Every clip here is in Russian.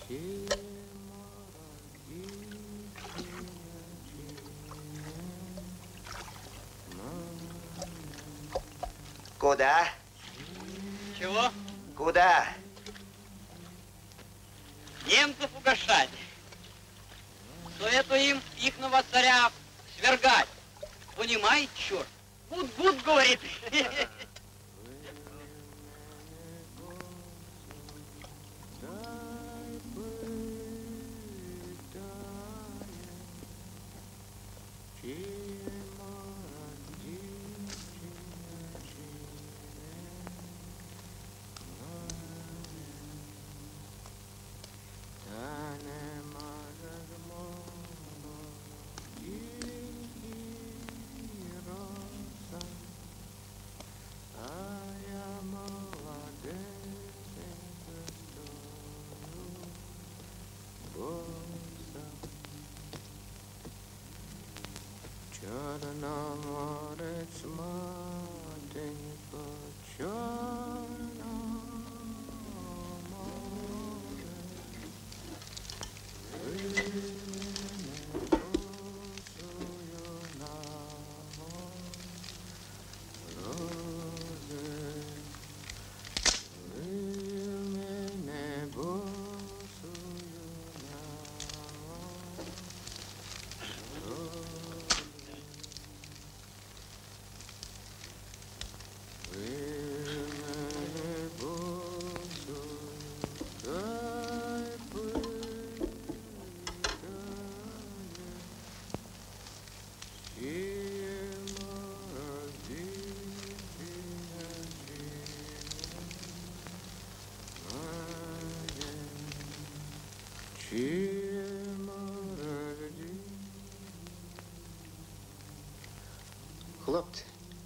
Куда? Чего? Куда? Немцев угощать. Совету им ихного царя свергать. Понимаете, черт? Гуд-гуд, говорит. Хлопці,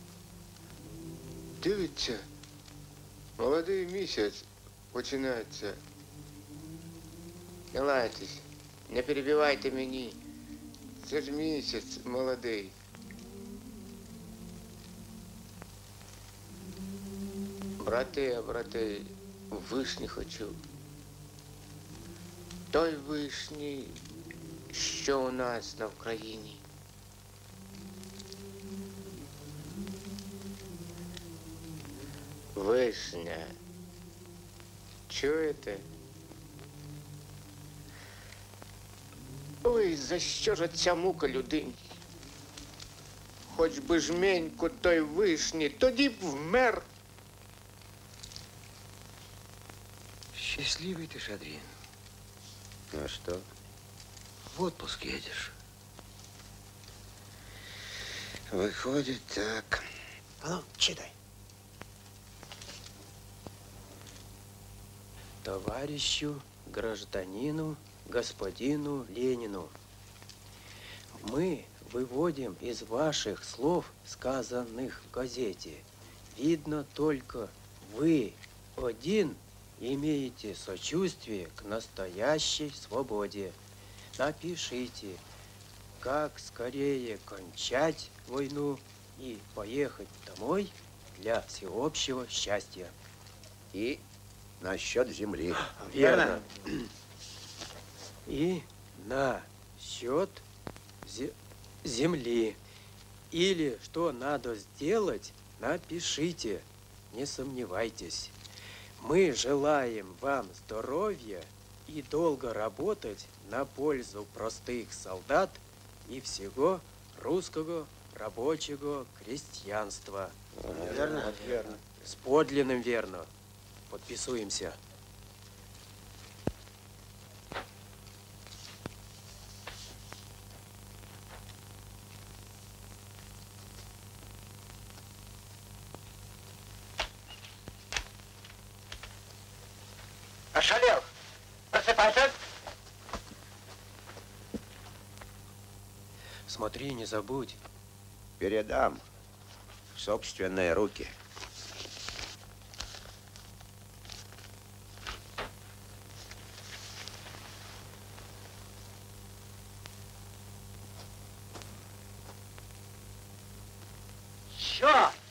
дивіться, молодий місяць починається. Не лайтесь, не перебивайте мені. Це ж місяць молодий. Брати, вишні хочу. Той вишні, що у нас на Україні. Вишня. Чуєте? Ой, за що ж ця мука людині? Хоч би жменьку той вишні, тоді б вмер. Счастливый ты, Шадрин. А что? В отпуск едешь. Выходит так. А ну, читай. Товарищу, гражданину, господину Ленину. Мы выводим из ваших слов, сказанных в газете, видно только вы один имеете сочувствие к настоящей свободе. Напишите, как скорее кончать войну и поехать домой для всеобщего счастья. И насчет земли. Верно. И насчет земли. Или что надо сделать, напишите. Не сомневайтесь. Мы желаем вам здоровья и долго работать на пользу простых солдат и всего русского рабочего крестьянства. Верно? Верно. С подлинным верно. Подписуемся. Ошалел! Просыпайся! Смотри, не забудь. Передам в собственные руки. Черт!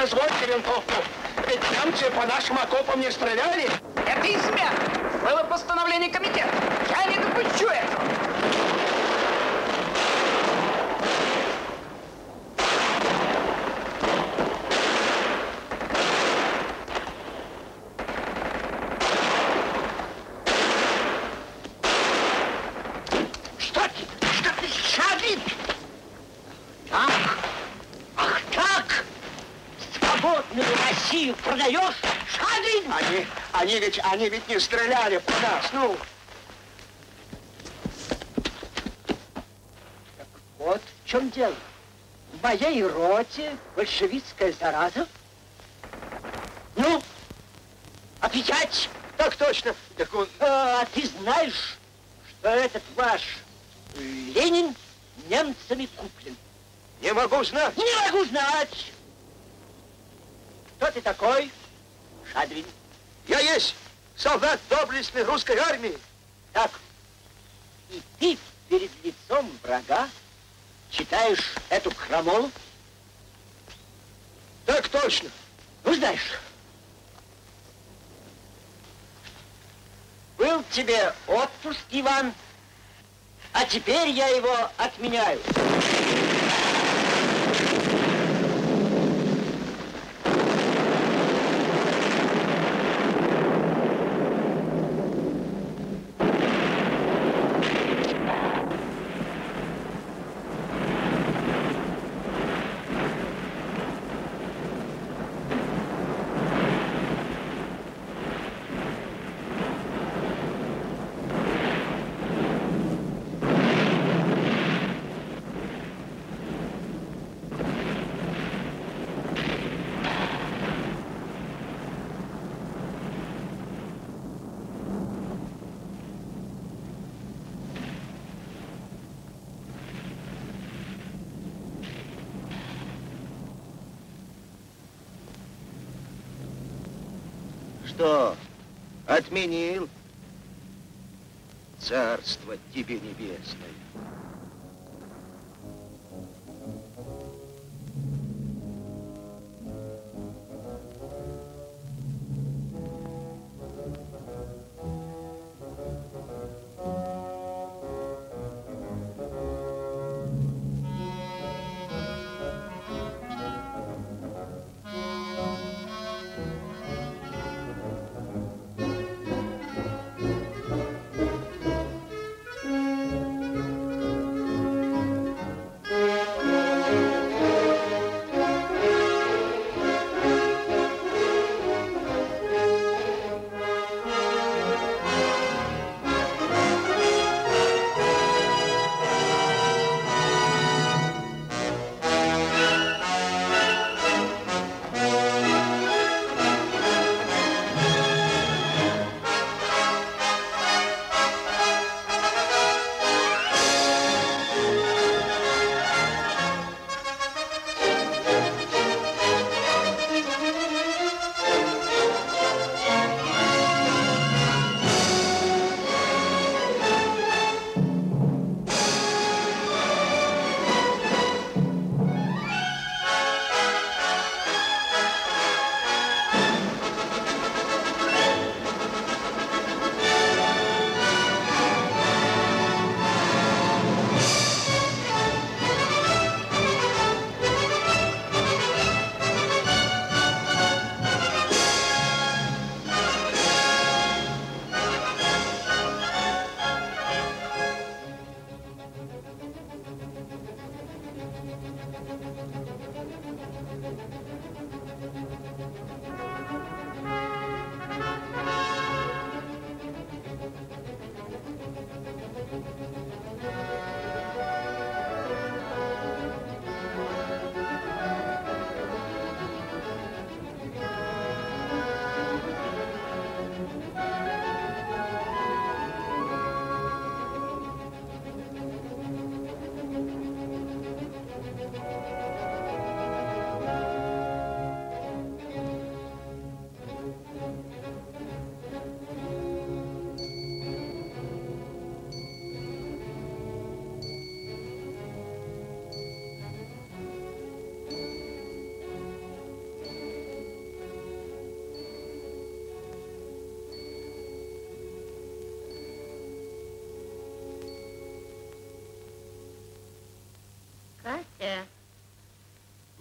Позвольте винтовку. Ведь немцы по нашим окопам не стреляли. Это измена. Было постановление комитета. Я не допущу этого. Что ты, Шадрин? Так? Ах так? Свободную Россию продаешь, Шадрин? Они ведь не стреляли по нас, ну. Вот в чем дело. В моей роте большевистская зараза. Ну, отвечать. Так точно. Так он... А ты знаешь, что этот ваш Ленин немцами куплен? Не могу знать. Не могу знать. Кто ты такой, Шадрин? Я есть солдат доблестной русской армии. Так, и ты перед лицом врага читаешь эту крамолу? Так точно. Ну, знаешь, был тебе отпуск, Иван, а теперь я его отменяю. Что, отменил? Царство тебе небесное.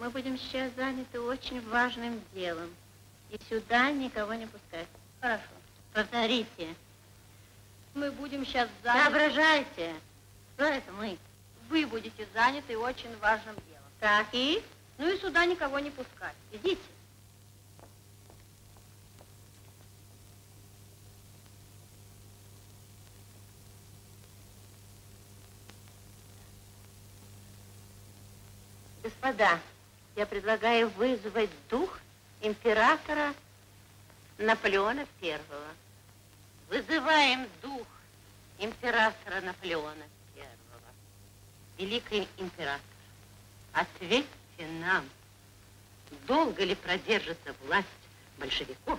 Мы будем сейчас заняты очень важным делом. И сюда никого не пускать. Хорошо. Повторите. Мы будем сейчас заняты... Соображайте. Что это мы? Вы будете заняты очень важным делом. Так и? Ну и сюда никого не пускать. Идите. Господа, я предлагаю вызвать дух императора Наполеона I. Вызываем дух императора Наполеона I. Великий император, ответьте нам, долго ли продержится власть большевиков?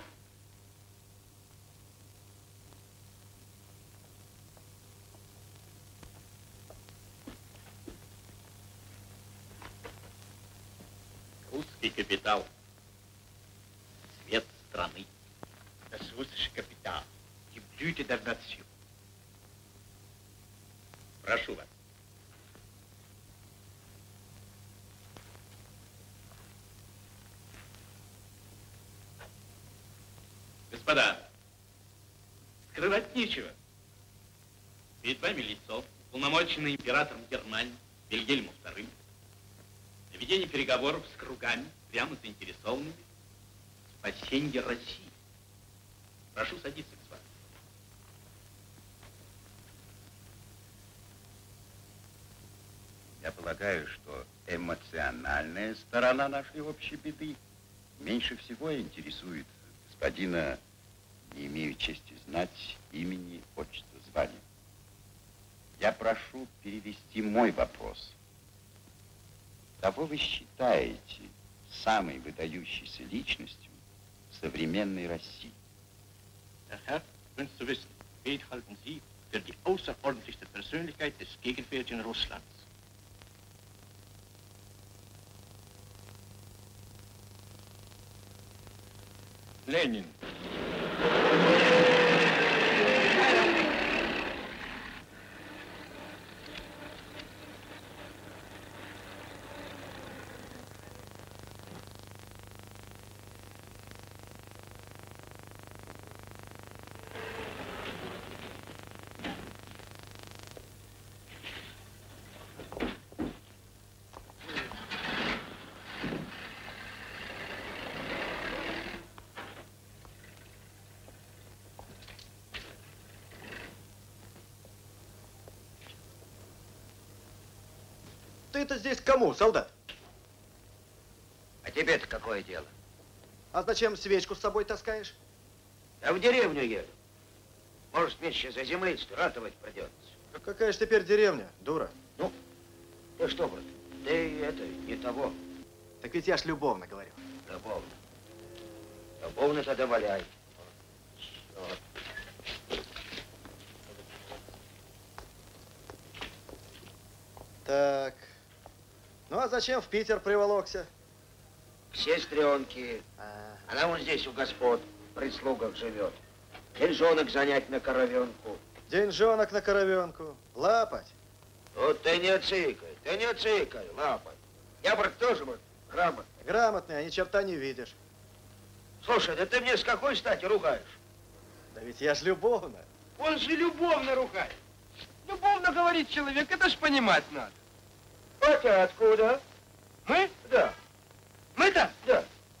Русский капитал. Цвет страны. Das russische Kapital. Die Blüte der Nation. Прошу вас. Господа, скрывать нечего. Перед вами лицо, уполномоченное императором Германии Вильгельмом II, на ведение переговоров с кругами, прямо заинтересованными в спасении России. Прошу садиться, господа. Я полагаю, что эмоциональная сторона нашей общей беды меньше всего интересует господина, не имею чести знать имени, отчества, звания. Я прошу перевести мой вопрос. Кого вы считаете самой выдающейся личностью современной России? Der Herr wünscht zu wissen, wen halten Sie für die außerordentlichste Persönlichkeit des gegenwärtigen Russlands? Ленин. Ты-то здесь к кому, солдат? А тебе-то какое дело? А зачем свечку с собой таскаешь? Я в деревню еду. Может, мне еще за землицу ратовать придется. Какая же теперь деревня, дура? Ну, ты что, брат, ты это, не того. Так ведь я ж любовно говорю. Любовно. Любовно тогда валяй. Так. Ну, а зачем в Питер приволокся? К сестренке. Она вон здесь у господ, в прислугах живет. Деньжонок занять на коровенку. Деньжонок на коровенку. Лапать. Вот ты не цыкай, лапать. Я, брат, тоже, брат, грамотный. Грамотный, а ни черта не видишь. Слушай, да ты мне с какой стати ругаешь? Да ведь я ж любовно. Он же любовно ругает. Любовно говорит человек, это ж понимать надо. А ты откуда? Мы? Да. Мы-то? Да.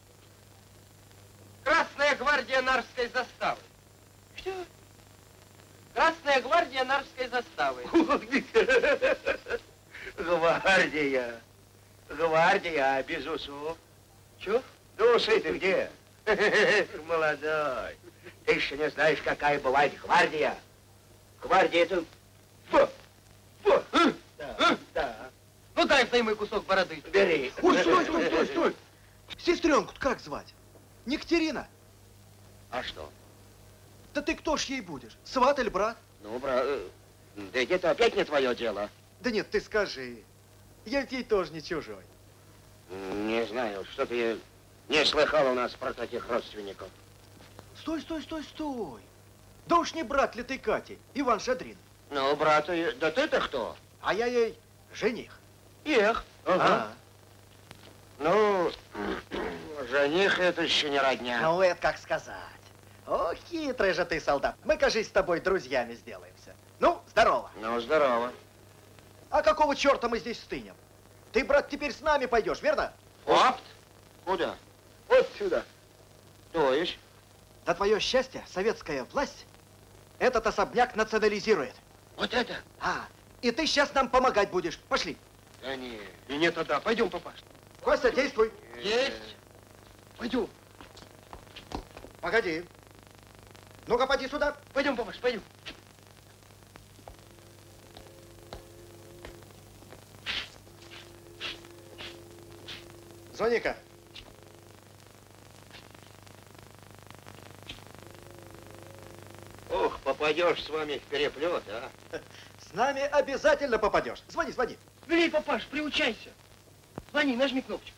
Красная гвардия Нарвской заставы. Что? Красная гвардия Нарвской заставы. Гвардия. Гвардия, без усов. Чё? Да усы ты где? Молодой. Ты еще не знаешь, какая бывает гвардия. Гвардия это... Да. Ну дай взаймы кусок бороды. Бери. Ой, стой. Сестренку-то как звать? Не Катерина? А что? Да ты кто ж ей будешь? Сват или брат? Ну, брат, да это опять не твое дело. Да нет, ты скажи. Я ведь ей тоже не чужой. Не знаю, что ты не слыхал у нас про таких родственников. Стой. Да уж не брат ли ты Кати, Иван Шадрин? Ну, брат, да ты-то кто? А я ей жених. Эх. Ага. Ну, жених это еще не родня. Ну, это как сказать. О, хитрый же ты, солдат. Мы, кажись, с тобой друзьями сделаемся. Ну, здорово. Ну, здорово. А какого черта мы здесь стынем? Ты, брат, теперь с нами пойдешь, верно? Факт? Куда? Вот сюда. То есть? На твое счастье, советская власть этот особняк национализирует. Вот это? И ты сейчас нам помогать будешь. Пошли. Да нет. И нет, тогда. Пойдем, папаш. Костя, действуй. Есть. Пойдем. Погоди. Ну-ка, поди сюда. Пойдем, папаш, пойдем. Звони-ка. Ох, попадешь с вами в переплет, а? С нами обязательно попадешь. Звони, звони. Смелей, папаш, приучайся. Звони, нажми кнопочку.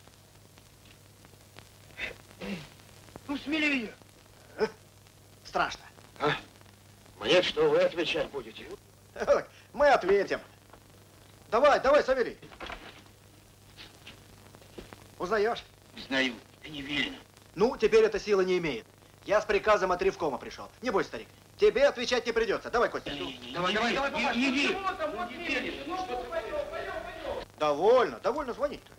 Ну, смелее. Страшно. А? Мне что, вы отвечать будете? Мы ответим. Давай, давай, Савелий. Узнаешь? Знаю, это не велено. Ну, теперь эта сила не имеет. Я с приказом от Ревкома пришел. Не бойся, старик. Тебе отвечать не придется. Давай, Костя. Давай, папаш. Иди. Довольно, довольно звонить-то.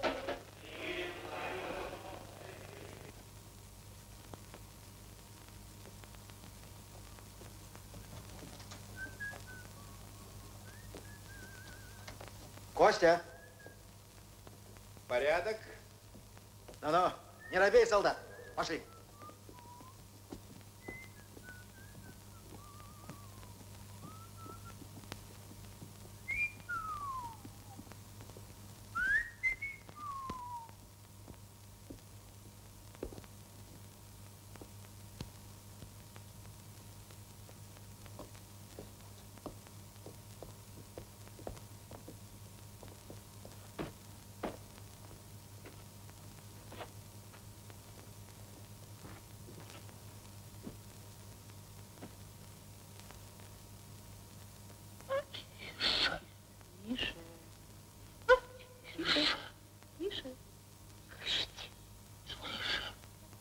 Костя. Порядок? Ну-ну, не робей, солдат. Пошли. Тише. Тише. Тише. Слышь.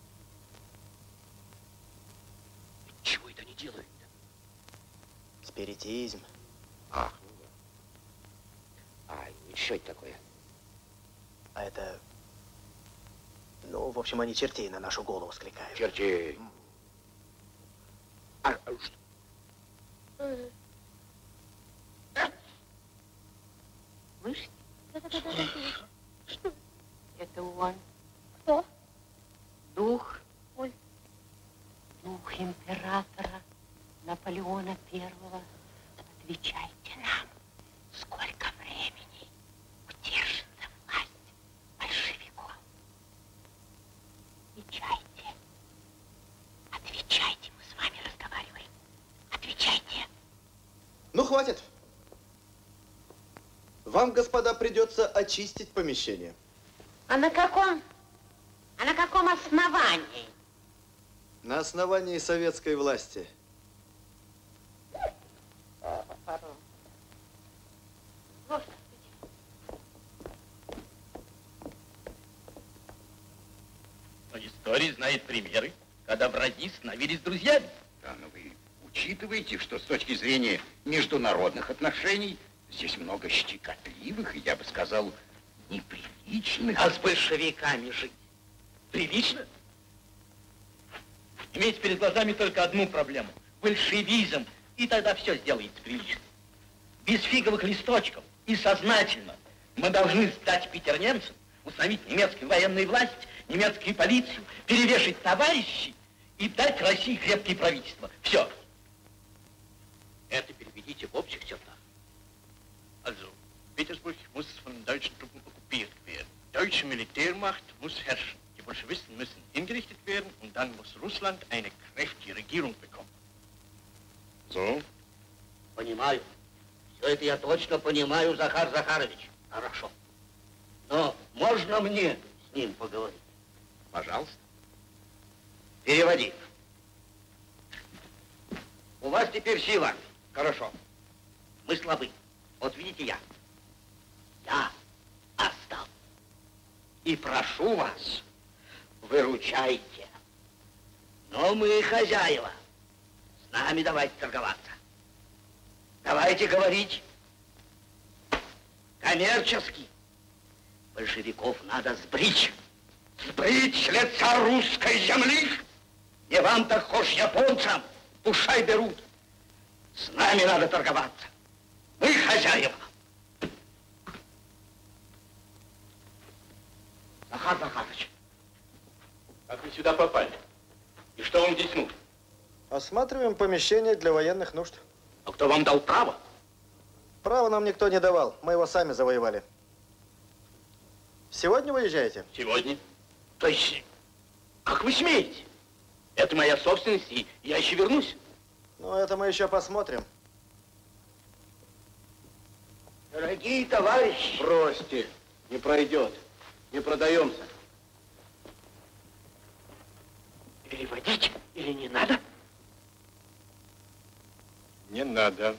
Чего это они делают-то? Спиритизм. Ах, ну да. Что это такое? А это... Ну, в общем, они чертей на нашу голову скликают. Чертей. Что? Слышите? Что? Это он. Кто? Дух. Ой. Дух императора Наполеона Первого. Отвечайте нам, сколько времени удержится власть большевиков. Отвечайте. Отвечайте, мы с вами разговариваем. Отвечайте. Ну, хватит. Вам, господа, придется очистить помещение. А на каком основании? На основании советской власти. Но история знает примеры, когда враги становились друзьями. Да, но вы учитываете, что с точки зрения международных отношений здесь много щекотливых и, я бы сказал, неприличных. А с большевиками жить прилично? Иметь перед глазами только одну проблему – большевизм, и тогда все сделается прилично. Без фиговых листочков и сознательно мы должны сдать питер немцам, установить немецкую военную власть, немецкую полицию, перевешать товарищей и дать России крепкие правительства. Все. Это переведите в общих чертах. Also, Petersburg muss von deutschen Truppen okkupiert werden. Deutsche Militärmacht muss herrschen. Die Bolschewisten müssen hingerichtet werden und dann muss Russland eine kräftige Regierung bekommen. So? Понимаю. Все это я точно понимаю, Захар Захарович. Хорошо. Но можно мне с ним поговорить? Пожалуйста. Переводи. У вас теперь сила. Хорошо. Мы слабы. Вот видите я. Я остал. И прошу вас, выручайте. Но мы хозяева. С нами давайте торговаться. Давайте говорить коммерчески. Большевиков надо сбрить. Сбрить с лица русской земли. Не вам так хошь японцам. Пушай берут. С нами надо торговаться. Мы хозяева. Захар Захарович. Как вы сюда попали? И что вам здесь нужно? Осматриваем помещение для военных нужд. А кто вам дал право? Право нам никто не давал. Мы его сами завоевали. Сегодня выезжаете? Сегодня. То есть, как вы смеете? Это моя собственность, и я еще вернусь. Ну, это мы еще посмотрим. Дорогие товарищи. Бросьте, не пройдет. Не продаемся. Переводить или не надо? Не надо.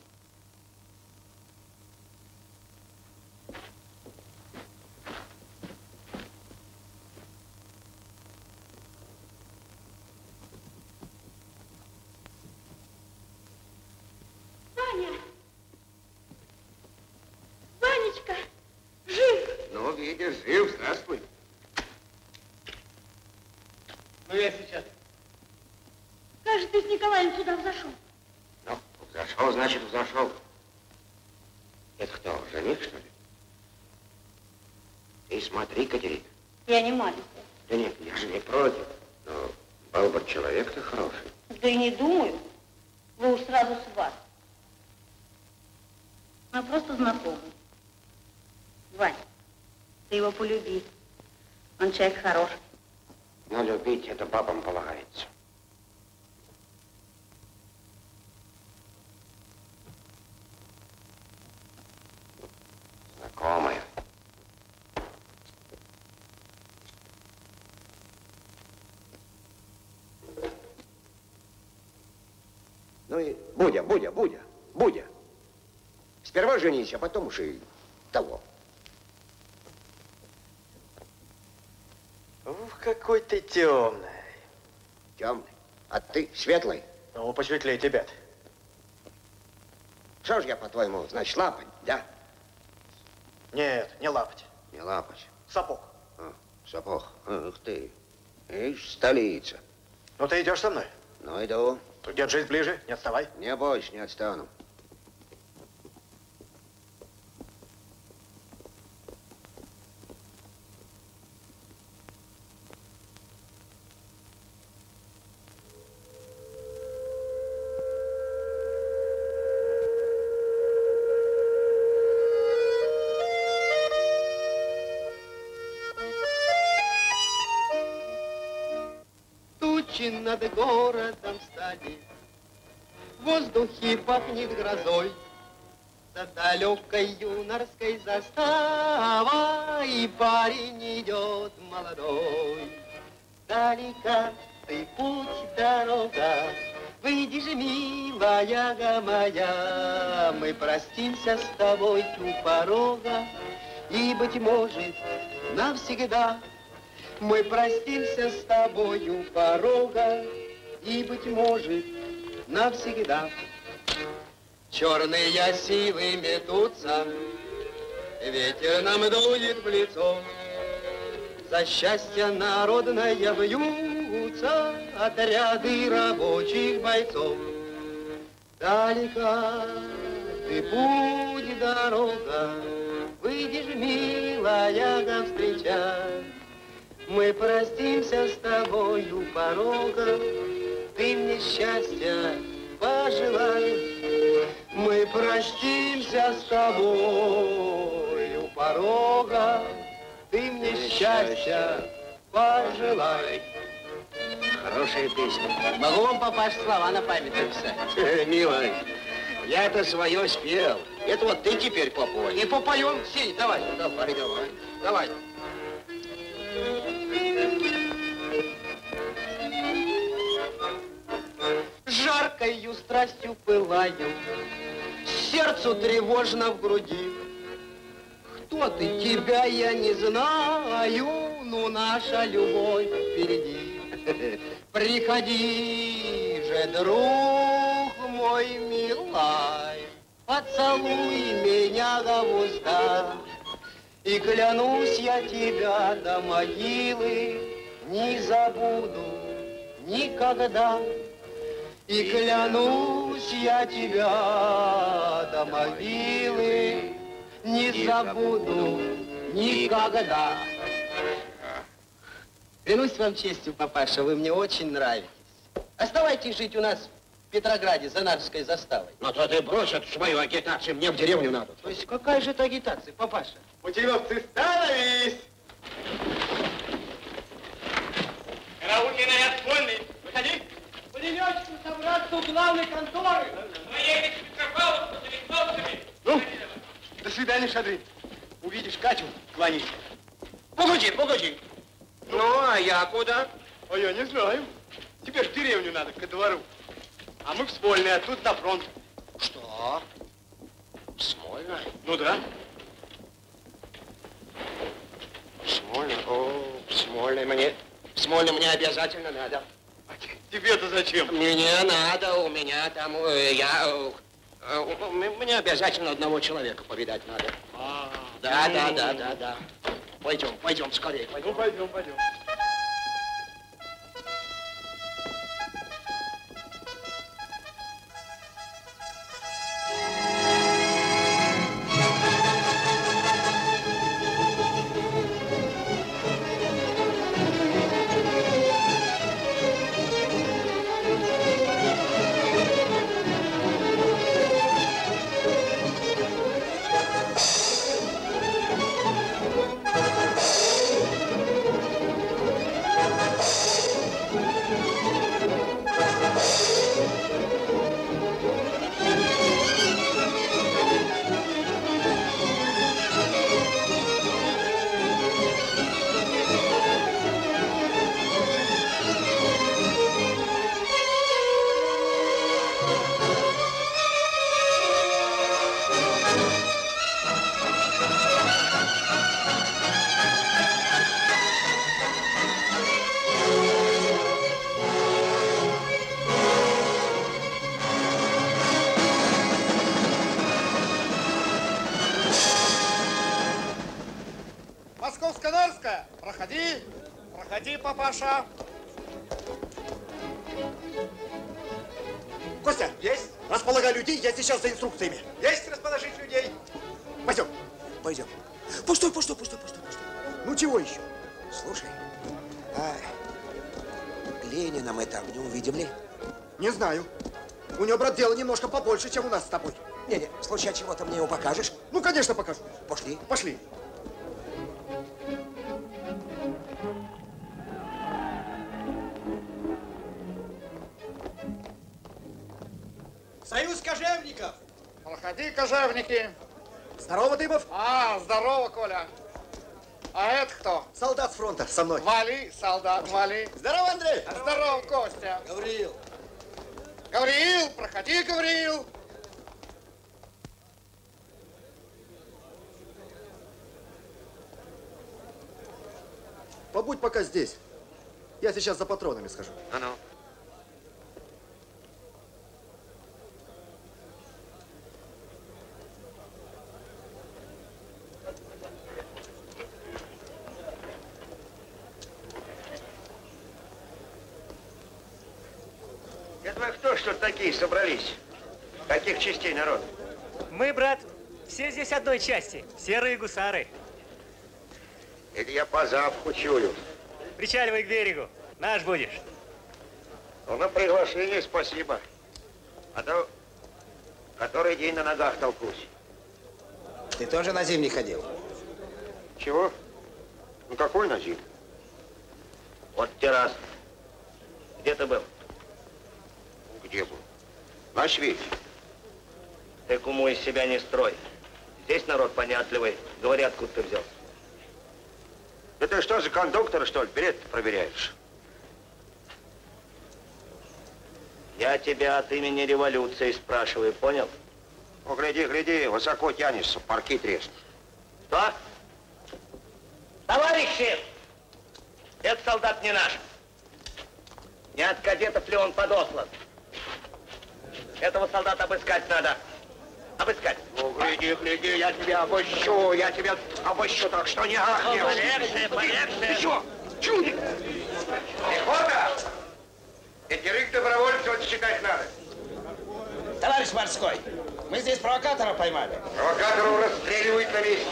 Ваня! Ванечка! Жив! Ну, видишь, жив, здравствуй. Ну, я сейчас. Кажется, ты с Николаем сюда взошел. Ну, взошел, значит, взошел. Это кто, жених, что ли? Ты смотри, Катерина. Я не маленькая. Да нет, я же не против. Но был бы человек-то хороший. Да и не думаю. Вы уж сразу сват. Мы просто знакомы. Вань, ты его полюби. Он человек хороший. Но любить это бабам полагается. Знакомая. Ну и Будя. Сперва женись, а потом уж и того. Ух, какой ты темный. Темный? А ты светлый? Ну, посветлее тебя-то. Что ж я, по-твоему, значит, лапать, да? Нет, не лапать. Не лапать. Сапог. А, сапог. Ух ты. Ишь, столица. Ну, ты идешь со мной? Ну, иду. То держись ближе, не отставай. Не бойся, не отстану. Тучи над городом стали, в воздухе пахнет грозой. За далекой юнорской заставой парень идет молодой. Далека ты путь, дорога, выйди же, милая моя, мы простимся с тобой у порога, и, быть может, навсегда. Мы простимся с тобою порога, и, быть может, навсегда. Черные силы метутся, ветер нам дует в лицо. За счастье народное бьются отряды рабочих бойцов. Далека ты путь, дорога, выйдешь, милая, встречать. Мы простимся с тобою порога, ты мне счастья пожелай. Мы простимся с тобою порога, ты мне счастья пожелай. Хорошая песня. Могу вам попасть слова на память написать? Милый, я-то свое спел. Это вот ты теперь попой. И попоем, Сень, давай. Давай. Жаркою страстью пылаю, сердцу тревожно в груди. Кто ты, тебя я не знаю, ну наша любовь впереди. Приходи же, друг мой милый, поцелуй меня в уста. И клянусь я тебя до могилы не забуду никогда. И клянусь я тебя до могилы не забуду никогда. Клянусь вам честью, папаша, вы мне очень нравитесь. Оставайтесь жить у нас в Петрограде за Нарвской заставой. Ну то ты брось эту свою агитацию, мне в деревню надо. То есть какая же это агитация, папаша? Путиловцы, становись! Караульный наряд вольный, выходи! Пулеметчику собраться у главной конторы! Поедешь в Петропавловск за винтовками! Ну, до свидания, Шадрин. Увидишь Катю, клонись. Погоди, погоди. Ну, а я куда? А я не знаю. Тебе ж в деревню надо, ко двору. А мы в Смольный, а тут на фронт. Что? Смольно? Ну да. Смольно? О, Смольно мне обязательно надо. А тебе-то зачем? Мне надо, у меня там, мне обязательно одного человека повидать надо. Да. Пойдем скорее. Ну, пойдем. Московско-Нарвская, проходи, папаша. Костя, есть? Располагай людей, я сейчас за инструкциями. Есть расположить людей. Пойдем. Пустой. Ну чего еще? Слушай, а Ленина мы там не увидим ли? Не знаю. У него, брат, дело немножко побольше, чем у нас с тобой. Не, в случае чего ты мне его покажешь? Ну, конечно, покажу. Пошли. Союз кожевников. Проходи, кожевники. Здорово, Дымов. Здорово, Коля. А это кто? Солдат с фронта, со мной. Вали, солдат, вали. Здорово, Андрей. Здорово, Костя. Гавриил. Гавриил, проходи, Гавриил. Побудь пока здесь. Я сейчас за патронами схожу. Ну. Это вы кто, что такие собрались? Каких частей народ? Мы, брат, все здесь одной части. Серые гусары. Это я по запаху чую. Причаливай к берегу. Наш будешь. Ну, на приглашение спасибо. А то который день на ногах толкусь. Ты тоже на зимний ходил? Чего? Ну, какой на зимний? Вот террас. Где ты был? Где был? На свете. Ты куму из себя не строй. Здесь народ понятливый. Говори, откуда ты взялся. Да ты что, за кондуктора, что ли, билет проверяешь? Я тебя от имени революции спрашиваю, понял? Ну, гляди, высоко тянешься, парки треснут. Что? Товарищи! Этот солдат не наш. Не от кадетов ли он подослан? Этого солдата обыскать надо. Обыскать. Ну, гляди, гляди, я тебя обыщу, так что не ахнешь. Полегче, полегче. Ты что? Чудик! Пехота! Пятерых добровольцев отсчитать надо. Товарищ морской, мы здесь провокатора поймали. Провокаторов расстреливают на месте.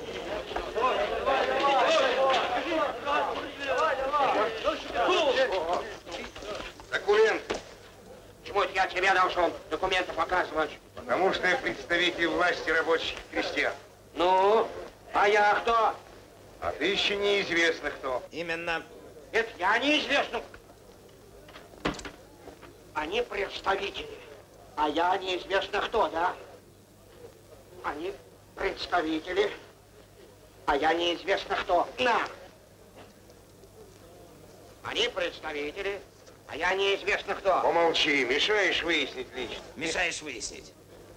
Документ. Чему это я тебя должен документы показывать? Потому что я представитель власти рабочих и крестьян. Ну, а я кто? А ты еще неизвестно кто. Именно. Это я неизвестно. Они представители, а я неизвестно кто, да? Они представители, а я неизвестно кто. На! Они представители, а я неизвестно кто. Помолчи, мешаешь выяснить лично. Мешаешь выяснить.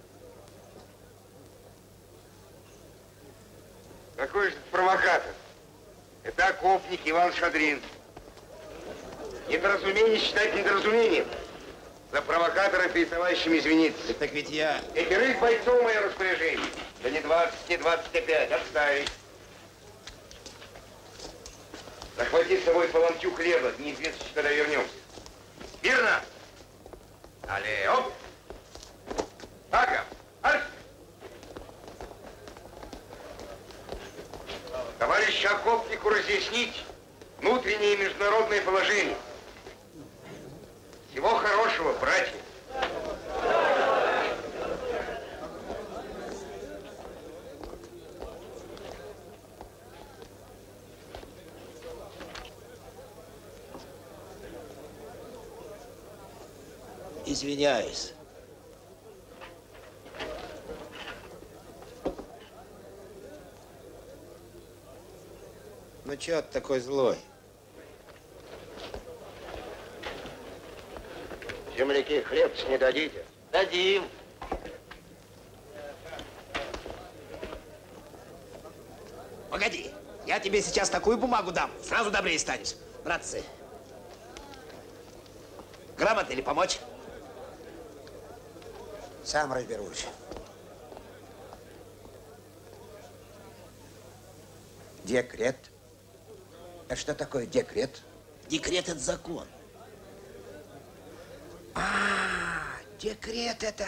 Какой же это провокатор? Это окопник Иван Шадрин. Недоразумение считать недоразумением. За провокатора перед товарищами извиниться. Так ведь я... Пятерых бойцов в мое распоряжение. Да не 20, не 25, отставить. Захвати с собой палантью хлеба, неизвестно, когда вернемся. Верно? Але, оп! Ага, арс! Товарищу окопнику разъяснить внутреннее и международное положение. Всего хорошего, братья. Извиняюсь. Ну чё ты такой злой? Земляки, хлеб не дадите? Дадим. Погоди, я тебе сейчас такую бумагу дам, сразу добрее станешь. Братцы, грамотно ли помочь? Сам разберусь. Декрет. А что такое декрет? Декрет – это закон. Декрет – это...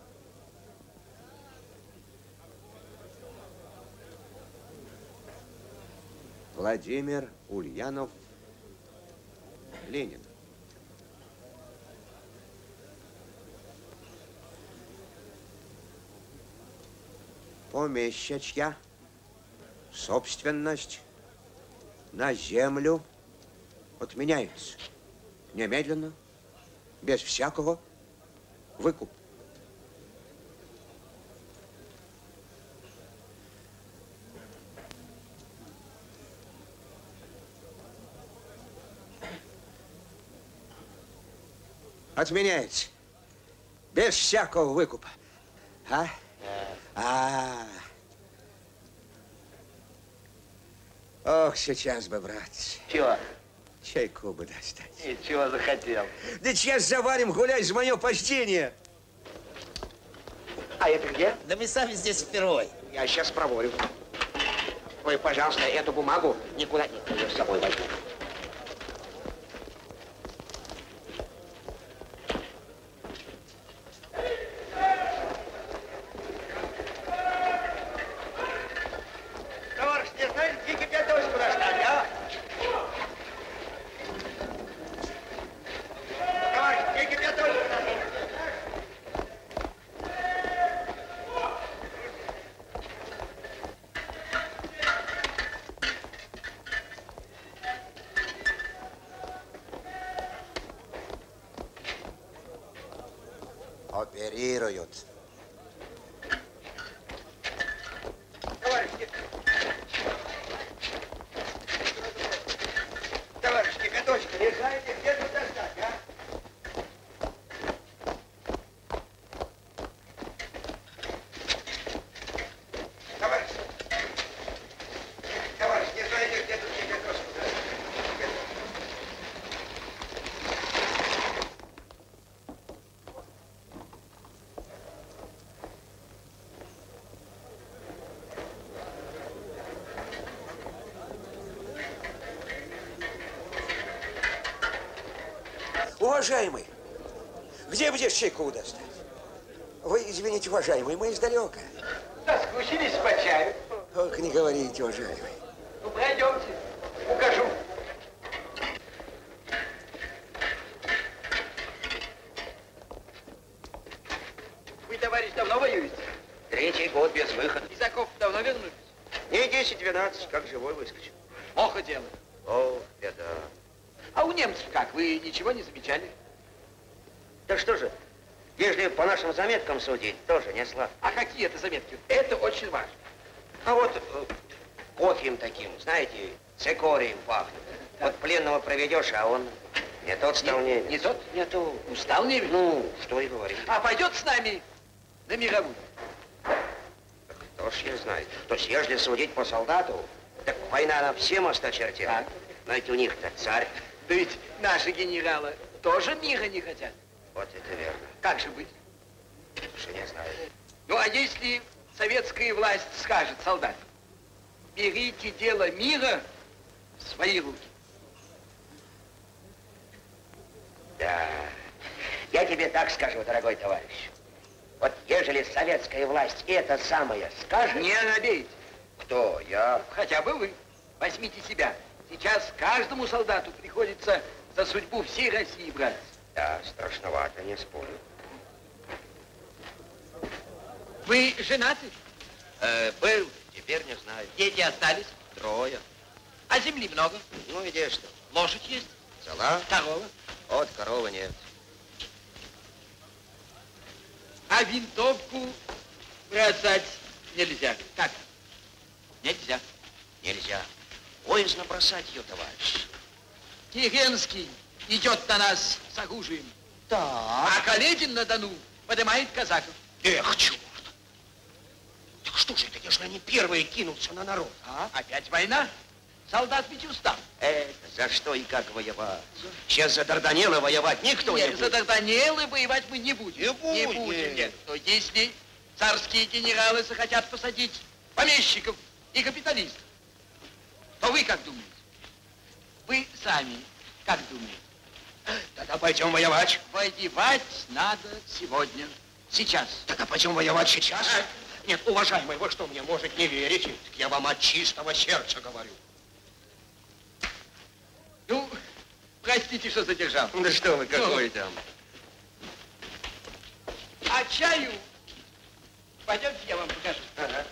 Владимир Ульянов Ленин. Помещичья собственность на землю отменяется немедленно, без всякого выкупа. Отменяется без всякого выкупа. Ох, сейчас бы, брат. Чего? Чайку бы достать. И чего захотел? Да сейчас заварим, гулять за мое почтение. А это где? Да мы сами здесь впервые. Я сейчас проверю. Вы, пожалуйста, эту бумагу никуда не ее с собой возьму. Товарищ, не знаете, где кипяточку достать, а? Товарищ, где кипяточку достать? Оперируют. Товарищ, кипяточку не знаете, где тут достать, а? Товарищ, не знаете, где тут кипяточку достать? Уважаемый, где бы здесь чайку достать? Вы, извините, уважаемый, мы издалека. Соскучились по чаю? Ох, не говорите, уважаемый. Ну, пройдемте, укажу. Вы, товарищ, давно воюете? 3-й год без выхода. Из окопов давно вернулись? Дней 10-12, как живой выскочил. Плохо дело. О, беда. А у немцев как? Вы ничего не замечали? Да что же, если по нашим заметкам судить, тоже не слабо. А какие это заметки? Это очень важно. А вот кофеем таким, знаете, цикорием пахнет. Вот пленного проведешь, а он не тот стал немец. Не тот? Не то. Устал немец? Ну, что и говорить. А пойдет с нами на мировую? Кто ж не знает. То есть, ежели судить по солдату, так война она всем осточертела. Но ведь у них-то царь. Да ведь наши генералы тоже мира не хотят. Вот это верно. Как же быть? Уж и не знаю. Ну, а если советская власть скажет солдатам, берите дело мира в свои руки? Да. Я тебе так скажу, дорогой товарищ. Вот ежели советская власть это самое скажет... Не набейте. Кто? Я? Хотя бы вы. Возьмите себя. Сейчас каждому солдату приходится за судьбу всей России браться. Да, страшновато, не спорю. Вы женаты? Был, теперь не знаю. Дети остались? 3. А земли много? Ну, иди что? Лошадь есть? Цела? Корова? Вот коровы нет. А винтовку бросать нельзя. Как? Нельзя. Нельзя. Боязно бросать ее, товарищ. Керенский идет на нас с оружием. Да. А Каледин на Дону поднимает казаков. Эх, черт! Так что же это, если они первые кинутся на народ? А? Опять война? Солдат ведь устал. За что и как воевать? Сейчас за Дарданеллы воевать никто не Нет, будет. за Дарданеллы воевать мы не будем. Не будем. Нет. Но если царские генералы захотят посадить помещиков и капиталистов, то вы как думаете? Вы сами как думаете? Тогда пойдем воевать. Воевать надо сегодня, сейчас. Тогда пойдем воевать сейчас. Нет, уважаемый, вы что, мне, может, не верите? Так я вам от чистого сердца говорю. Ну, простите, что задержал. Да что вы, какой там. А чаю? Пойдемте, я вам покажу. Ага.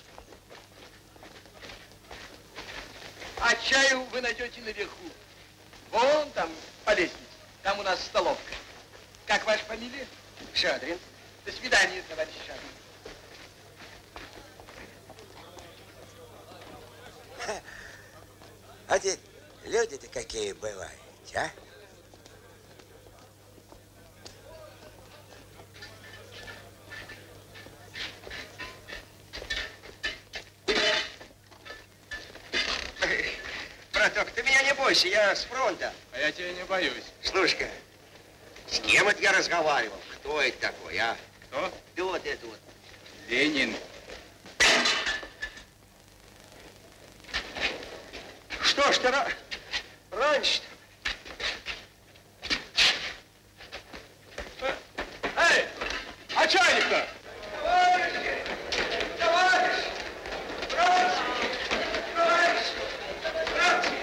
А чаю вы найдете наверху. Вон там, по лестнице. Там у нас столовка. Как ваша фамилия? Шадрин. До свидания, товарищ Шадрин. А те люди-то какие бывают, а? Браток, ты меня не бойся, я с фронта. А я тебя не боюсь. Слушай-ка, с кем это я разговаривал? Кто это такой, а? Кто? Да вот это вот. Ленин. Что ж ты раньше-то? Эй, а чайник-то? Товарищ! Братцы! Товарищ! Братцы!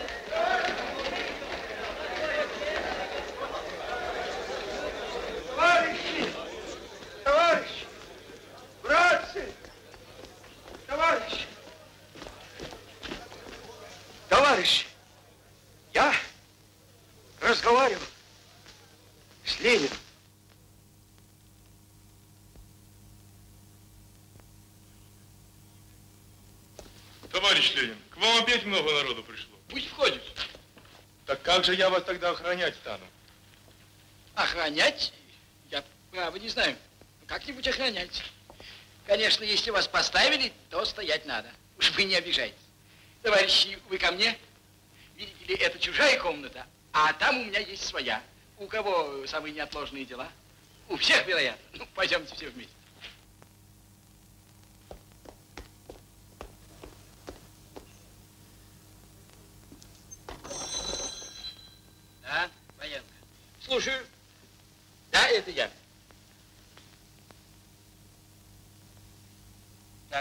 Товарищи! Товарищи! Братцы! Товарищи! Товарищ, я разговаривал с Лениным. Товарищ Ленин, к вам опять много народу пришло. Пусть входит. Так как же я вас тогда охранять стану? Охранять? Я, право, не знаю. Как-нибудь охранять. Конечно, если вас поставили, то стоять надо. Уж вы не обижайтесь. Товарищи, вы ко мне? Видите ли, это чужая комната, а там у меня есть своя. У кого самые неотложные дела? У всех, вероятно. Ну, пойдемте все вместе. Да, военка. Слушаю. Да, это я. Так.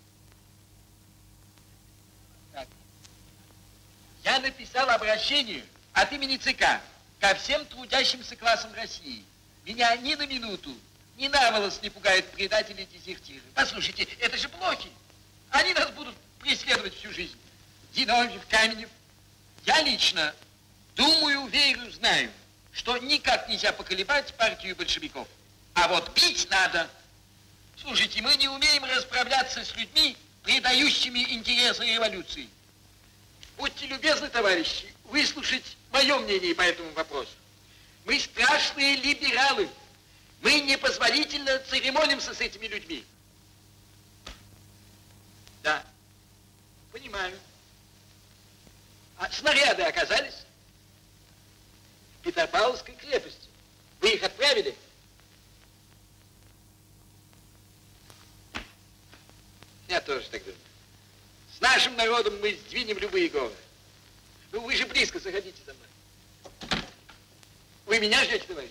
Так. Я написал обращение от имени ЦК ко всем трудящимся классам России. Меня ни на минуту, ни на волос не пугают предатели и дезертиры. Послушайте, это же блоки. Они нас будут преследовать всю жизнь. Зиновьев, Каменев. Я лично думаю, верю, знаю, что никак нельзя поколебать партию большевиков. А вот бить надо. Слушайте, мы не умеем расправляться с людьми, предающими интересы революции. Будьте любезны, товарищи, выслушать мое мнение по этому вопросу. Мы страшные либералы. Мы непозволительно церемонимся с этими людьми. Да, понимаю. А снаряды оказались в Петропавловской крепости. Вы их отправили? Я тоже так думаю. С нашим народом мы сдвинем любые горы. Ну, вы же близко, заходите за мной. Вы меня ждете, товарищ?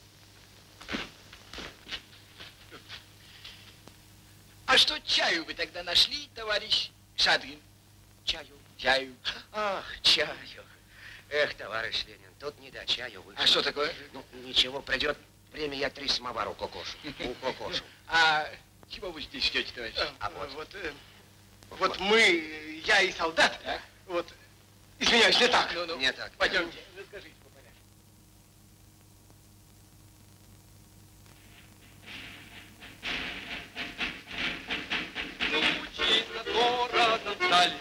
А что чаю вы тогда нашли, товарищ Шадрин? Чаю? Чаю. Ах, чаю. Эх, товарищ Ленин, тут не до чаю вышло. А что такое? Ну, ничего, придет время, я 3 самовара укокошу. А чего вы здесь ждете, товарищ? Вот мы, я и солдат, вот, извиняюсь, не так. Ну, не так. Пойдемте, расскажите по порядку. Звучит над городом вдали,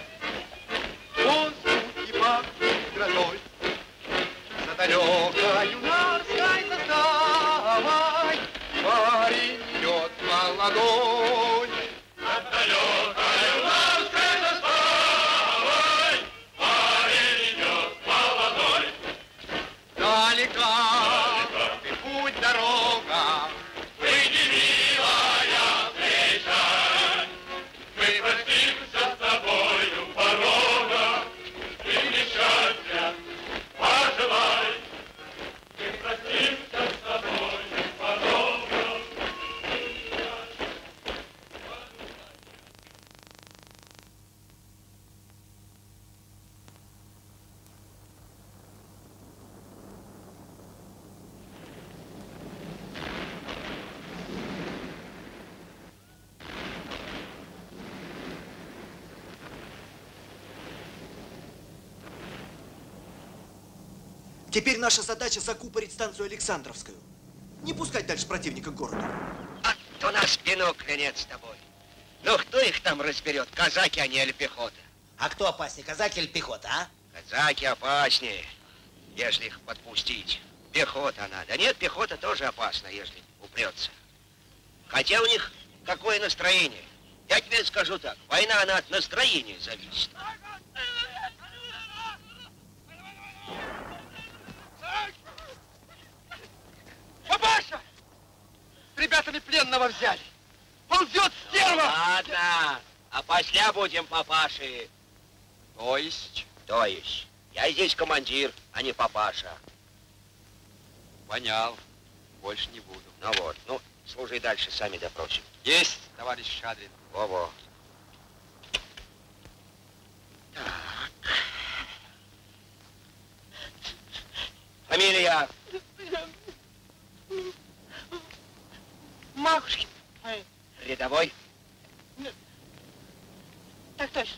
воздух и пахнет грозой. За далекой юнарской заставой парень идет молодой. За далекой юнарской заставой парень идет молодой. Далека ты путь, дорога, выйди, милая встреча. Мы простимся с тобою порога, ты мне счастья пожелай. Мы простимся с тобою порога. Теперь наша задача закупорить станцию Александровскую. Не пускать дальше противника к городу. А то на спину клянет с тобой. Ну, кто их там разберет, казаки они или пехота? А кто опаснее, казаки или пехота, а? Казаки опаснее, если их подпустить. Пехота надо. Нет, пехота тоже опасна, если упрется. Хотя у них какое настроение. Я тебе скажу так, война, она от настроения зависит. Папаша! С ребятами пленного взяли. Ползет стерва! Ладно, а после будем папаши. То есть? То есть. Я здесь командир, а не папаша. Понял. Больше не буду. Ну вот, ну, служи дальше, сами допросим. Есть, товарищ Шадрин. Во-во. Фамилия? Макушкин. Рядовой? Так точно.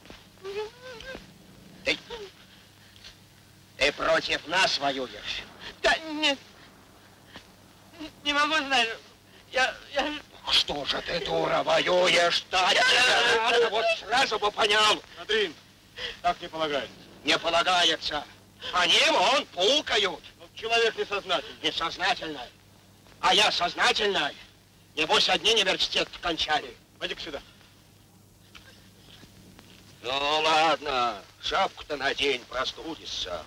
Ты против нас воюешь? Да, нет. Не могу знать. Я... Что же ты, дура, воюешь-то? Вот сразу бы понял. Шадрин, так не полагается. Не полагается. Они вон пукают. Ну, человек несознательный. Несознательный. А я сознательный. Небось, одни университет кончали. Пойди-ка сюда. Ну, ладно. Шапку-то надень, простудишься.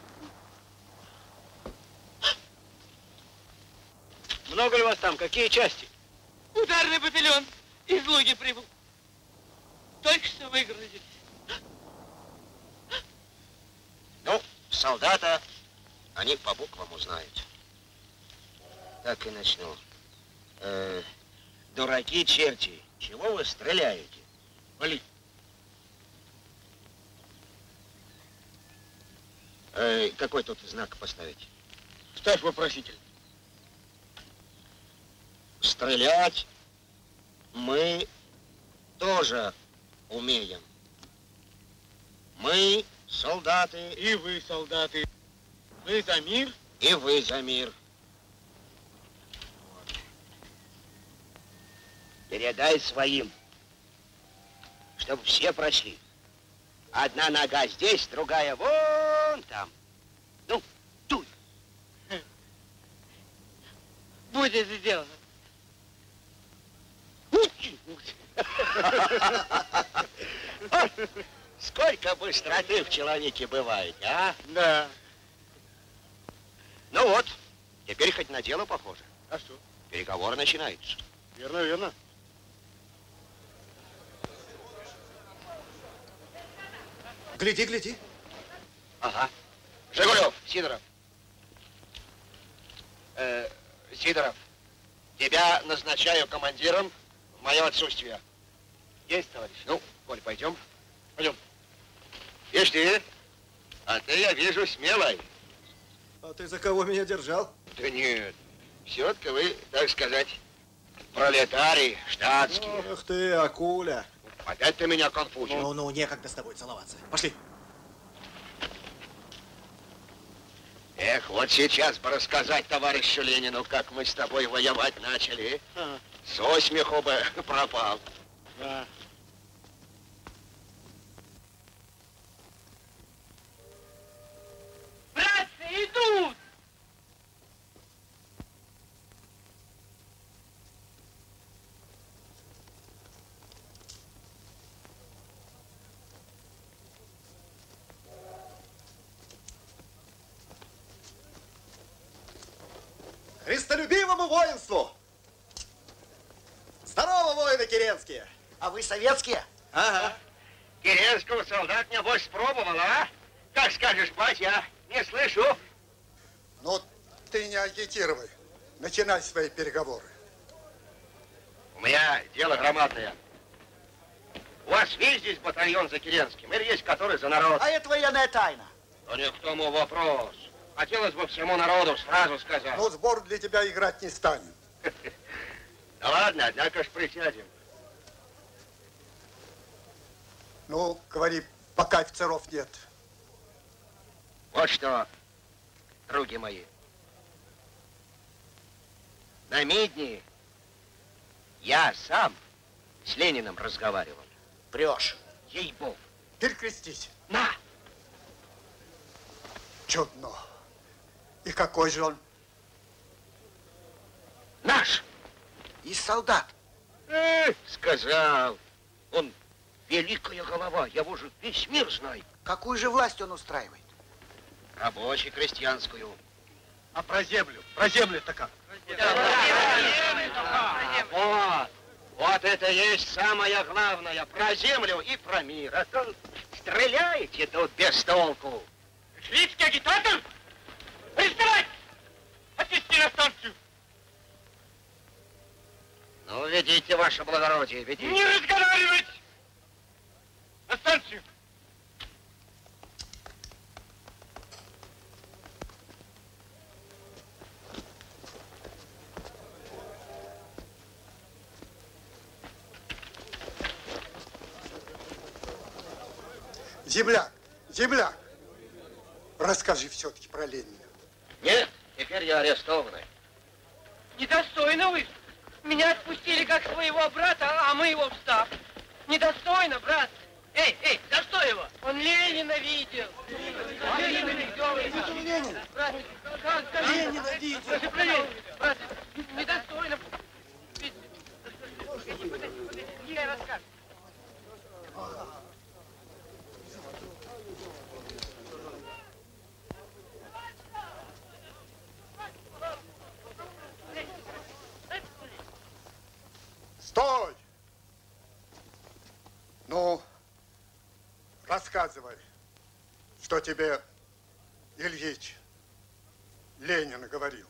Много ли вас там? Какие части? Ударный батальон из Луги прибыл. Только что выгрузились. Ну, солдата Они по буквам узнают. Так и начну. Дураки, черти, чего вы стреляете? Вали. Какой тут знак поставить? Ставь вопроситель. Стрелять мы тоже умеем. Мы солдаты. И вы солдаты. Вы за мир? И вы за мир. Передай своим, чтобы все прошли. Одна нога здесь, другая вон там. Ну, дуй. Будет сделано. Сколько быстроты в человеке бывает, а? Да. Ну вот, теперь хоть на дело похоже. А что? Переговоры начинаются. Верно, верно. Гляди, гляди. Ага. Жигулев, Сидоров. Сидоров, тебя назначаю командиром в мое отсутствие. Есть, товарищ? Ну, Коль, пойдем. Пойдем. Ишь ты, а ты, я вижу, смелый. А ты за кого меня держал? Да нет, все-таки вы, так сказать, пролетарий, штатский. Ах ты, акуля. Опять ты меня конфузил. Ну, некогда с тобой целоваться. Пошли. Эх, вот сейчас бы рассказать товарищу Ленину, как мы с тобой воевать начали. Со смеху бы пропал. Да. Братцы, идут! Христолюбивому воинству! Здорово, воины керенские! А вы советские? Ага. Керенского солдат, небось, спробовал, а? Как скажешь, батя, не слышу. Ну, ты не агитируй. Начинай свои переговоры. У меня дело громадное. У вас весь здесь батальон за Керенским, или есть который за народ? А это военная тайна. Да не к тому вопрос. Хотелось бы всему народу сразу сказать. Ну, сбор для тебя играть не станет. Да ладно, однако ж присядем. Ну, говори, пока офицеров нет. Вот что, други мои. На Мидне я сам с Лениным разговаривал. Врешь. Ей-богу. Перекрестись. На! Чудно. И какой же он? Наш. Из солдат. Сказал. Он великая голова, его же весь мир знает. Какую же власть он устраивает? Рабочую, крестьянскую. А про землю? Про землю-то как? Вот это есть самое главное. Про землю и про мир. А то стреляете тут без толку. Шведский агитатор? Арестовать! Отвезти на станцию! Ну, ведите, ваше благородие, ведите. Не разговаривать! На станцию! Земляк, земляк, расскажи все-таки про Ленина. Нет, теперь я арестованный. Недостойно вы. Меня отпустили как своего брата, а мы его в штаб. Недостойно, брат. Эй, за что его? Он Ленина видел. Ленина видел. Ленина. Брат, как? Ленина видел. Брат, недостойно. Я расскажу. Стой! Ну, рассказывай, что тебе Ильич Ленин говорил.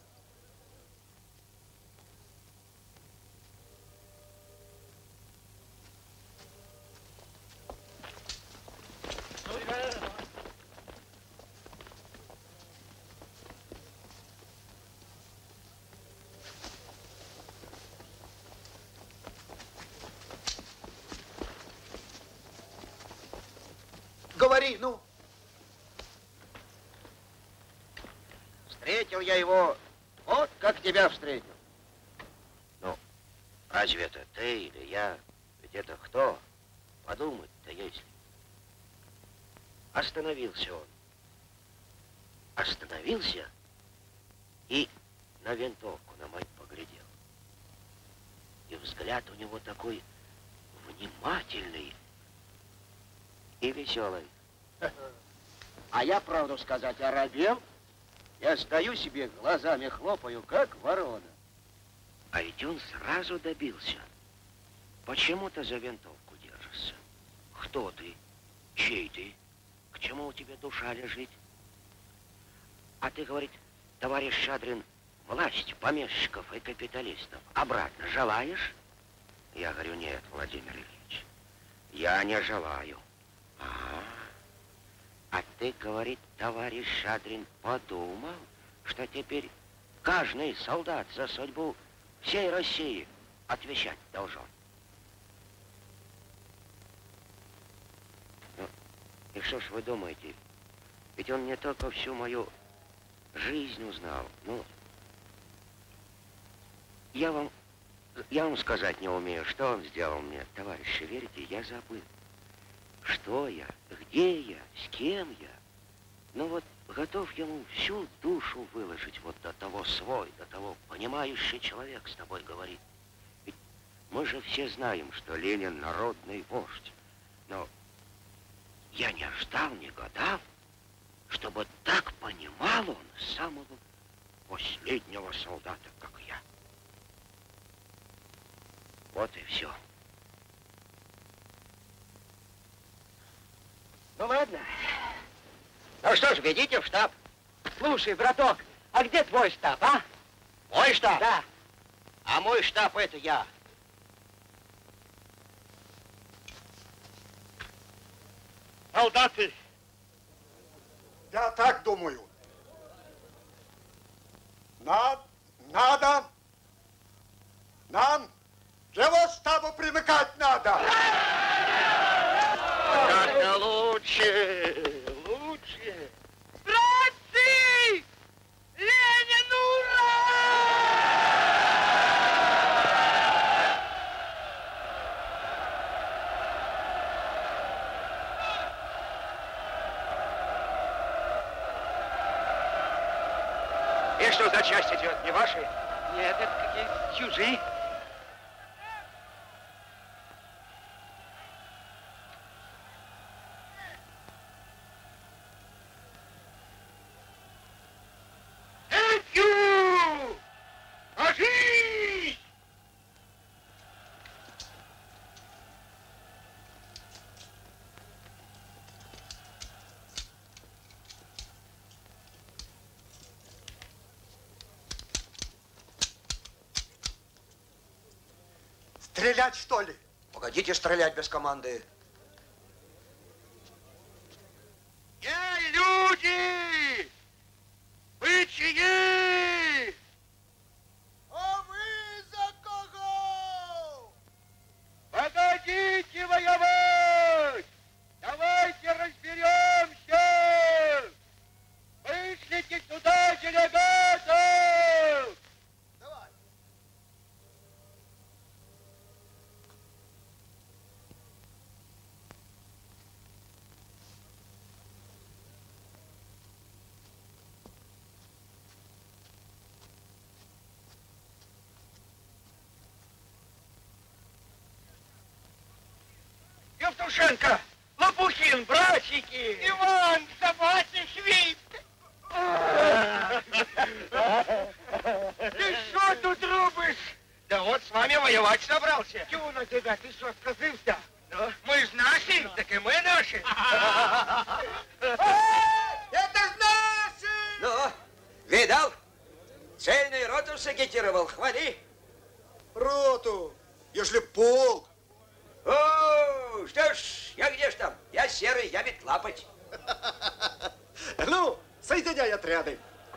Говори, ну. Встретил я его, вот как тебя встретил. Ну, разве это ты или я? Ведь это кто? Подумать-то если. Остановился он. Остановился и на винтовку на мать поглядел. И взгляд у него такой внимательный и веселый. А я, правду сказать, оробел. Я стою себе, глазами хлопаю, как ворона. А ведь он сразу добился. Почему ты за винтовку держишься? Кто ты? Чей ты? К чему у тебя душа лежит? А ты, говорит, товарищ Шадрин, власть помещиков и капиталистов обратно желаешь? Я говорю, нет, Владимир Ильич, я не желаю. А ты, говорит, товарищ Шадрин, подумал, что теперь каждый солдат за судьбу всей России отвечать должен. Ну, и что ж вы думаете? Ведь он не только всю мою жизнь узнал. Ну, я вам сказать не умею, что он сделал мне. Товарищи, верите, я забыл. Что я, где я, с кем я. Ну вот, готов ему всю душу выложить, вот до того свой, до того понимающий человек с тобой говорит. Ведь мы же все знаем, что Ленин народный вождь. Но я не ждал, не гадал, чтобы так понимал он самого последнего солдата, как я. Вот и все. Ну ладно. Ну что ж, ведите в штаб. Слушай, браток, а где твой штаб, а? Мой штаб? Да. А мой штаб это я. Солдаты, я так думаю. Нам к его штабу примыкать надо. Как-то лучше. Братцы! Ленин, ура! И что за часть идет, не ваши? Нет, это какие-то чужие. Стрелять, что ли? Погодите стрелять без команды. Люди! Вы чьи? А вы за кого? Погодите воевать! Давайте разберемся! Вышлите сюда делегатов! Давай. Евтушенко! Лопухин, братики! Иван, собачий хвист! Ты что тут рубишь? Да вот с вами воевать собрался. Чего на тебя? Ты что, сказывся? Ну, мы ж наши, так и мы наши. Это ж наши! Ну, видал? Цельную роту сагитировал, хвали. Роту, если полк. О, что ж, я где ж там? Я серый, я ведь лапоть. Ну, соединяй отряды.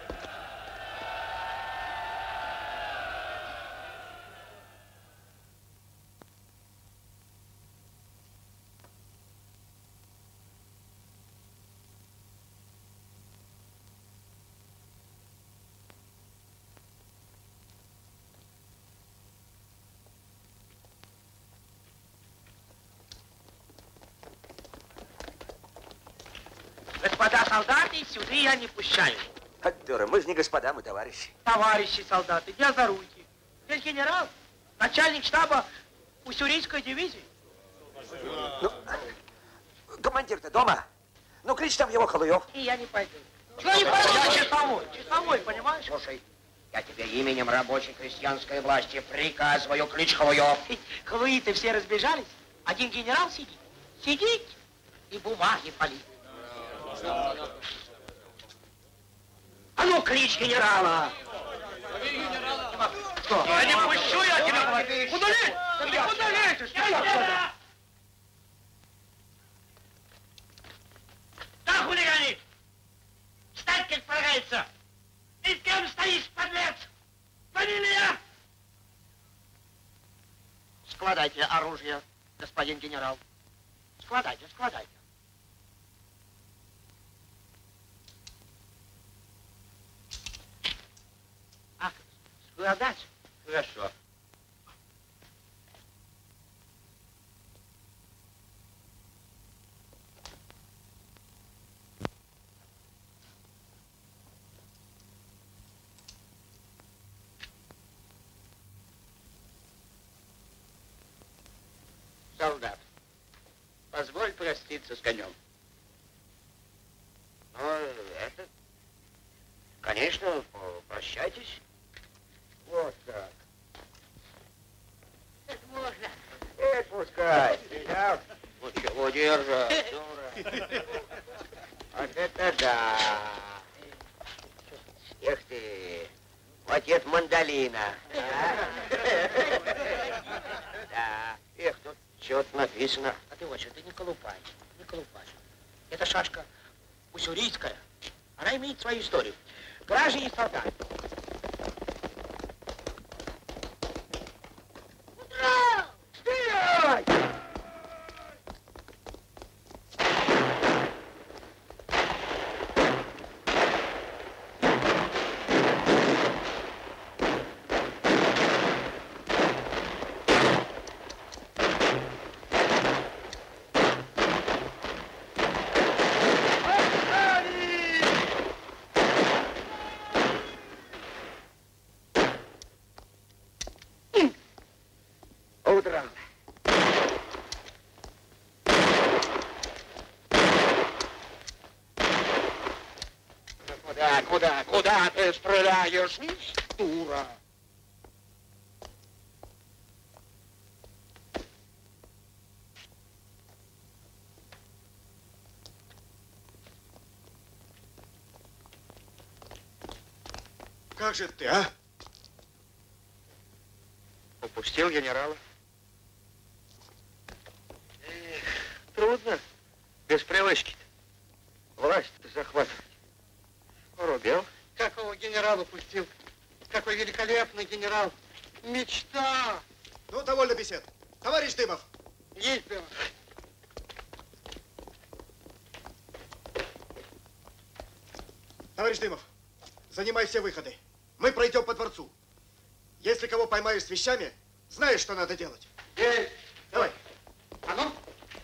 Господа солдаты, сюда я не пущаю. От дура, мы же не господа, мы товарищи. Товарищи солдаты, я за руки. Здесь генерал, начальник штаба уссурийской дивизии. Ну, командир-то дома? Ну, клич там его, Халуев. И я не пойду. Что не пойду? Я часовой, понимаешь? Слушай, я тебе именем рабочей крестьянской власти приказываю, клич Халуев. Халуи-то все разбежались, один генерал сидит. Сидит и бумаги палит. А ну, клич генерала! Что? Я не пущу, я тебя говорю! Куда лезешь? Да ты куда лезешь? Да, хулиганы! Встать, как полагается! И кем стоишь, подлец? Фамилия! Складайте оружие, господин генерал. Складайте, складайте. Складать? Хорошо. Солдат, позволь проститься с конем. Ну, это... Конечно, прощайтесь. Вот так. Это можно. Это пускай. Ну чего держать, дура. Вот это да. Эх ты, вот это мандолина. Да. Эх, тут что-то написано. А ты вот что, ты не колупай, не колупай. Эта шашка уссурийская, она имеет свою историю. Кражи и солдат. Стрелять! Удрал. Куда ты стреляешь, дура? Как же ты, а? Упустил генерала. Трудно. Без привычки. Власть захватывать. Рубел. Какого генерала пустил? Какой великолепный генерал. Мечта. Ну, довольно бесед. Товарищ Дымов. Есть Дымов. Товарищ Дымов, занимай все выходы. Мы пройдем по дворцу. Если кого поймаешь с вещами, знаешь, что надо делать. Есть. Давай. А ну.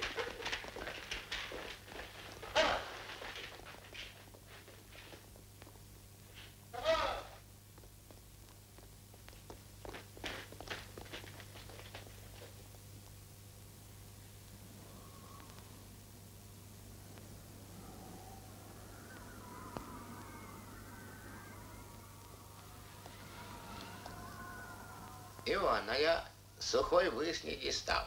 Иван, а я сухой вишни дістав.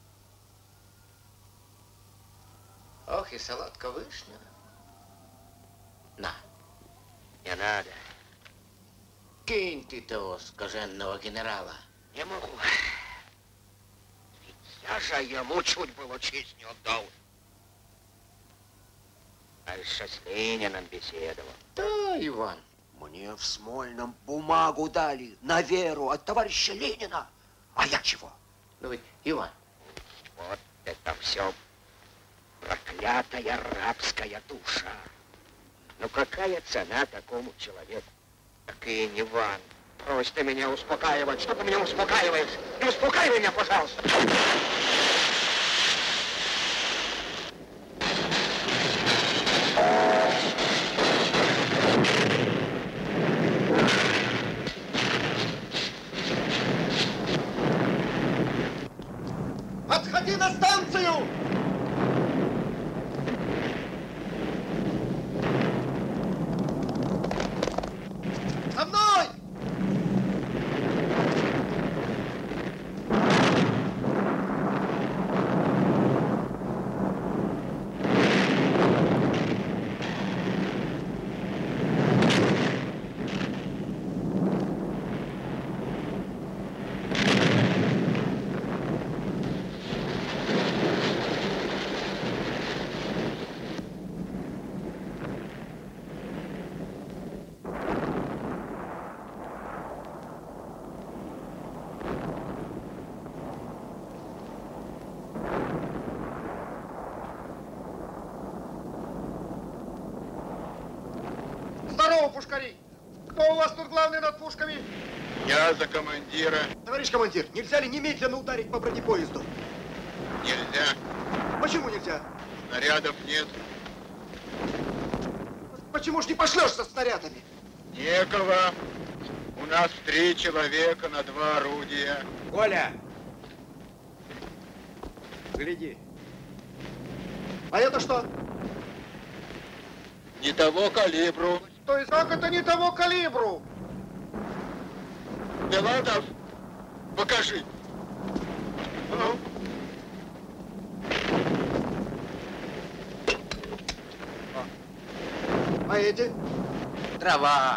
Ох, и солодка вишня. На. Не надо. Кинь ты того скаженного генерала. Не могу. Ведь я же ему чуть было честь не отдал. А еще с Лениным беседовал. Да, Иван. Мне в Смольном бумагу дали на веру от товарища Ленина. А я чего? Ну ведь, Иван. Вот это все проклятая рабская душа. Ну какая цена такому человеку? Так и Иван, брось ты меня успокаивать. Что ты меня успокаиваешь? Не успокаивай меня, пожалуйста. Отходи на станцию! За мной! Здорово, пушкари! Кто у вас тут главный над пушками? Я за командира. Товарищ командир, нельзя ли немедленно ударить по бронепоезду? Нельзя. Почему нельзя? Снарядов нет. Почему ж не пошлешь со снарядами? Некого. У нас 3 человека на 2 орудия. Коля! Гляди. А это что? Не того калибру. То есть как это не того калибру? Беладов, покажи. Ну? А эти? Трава.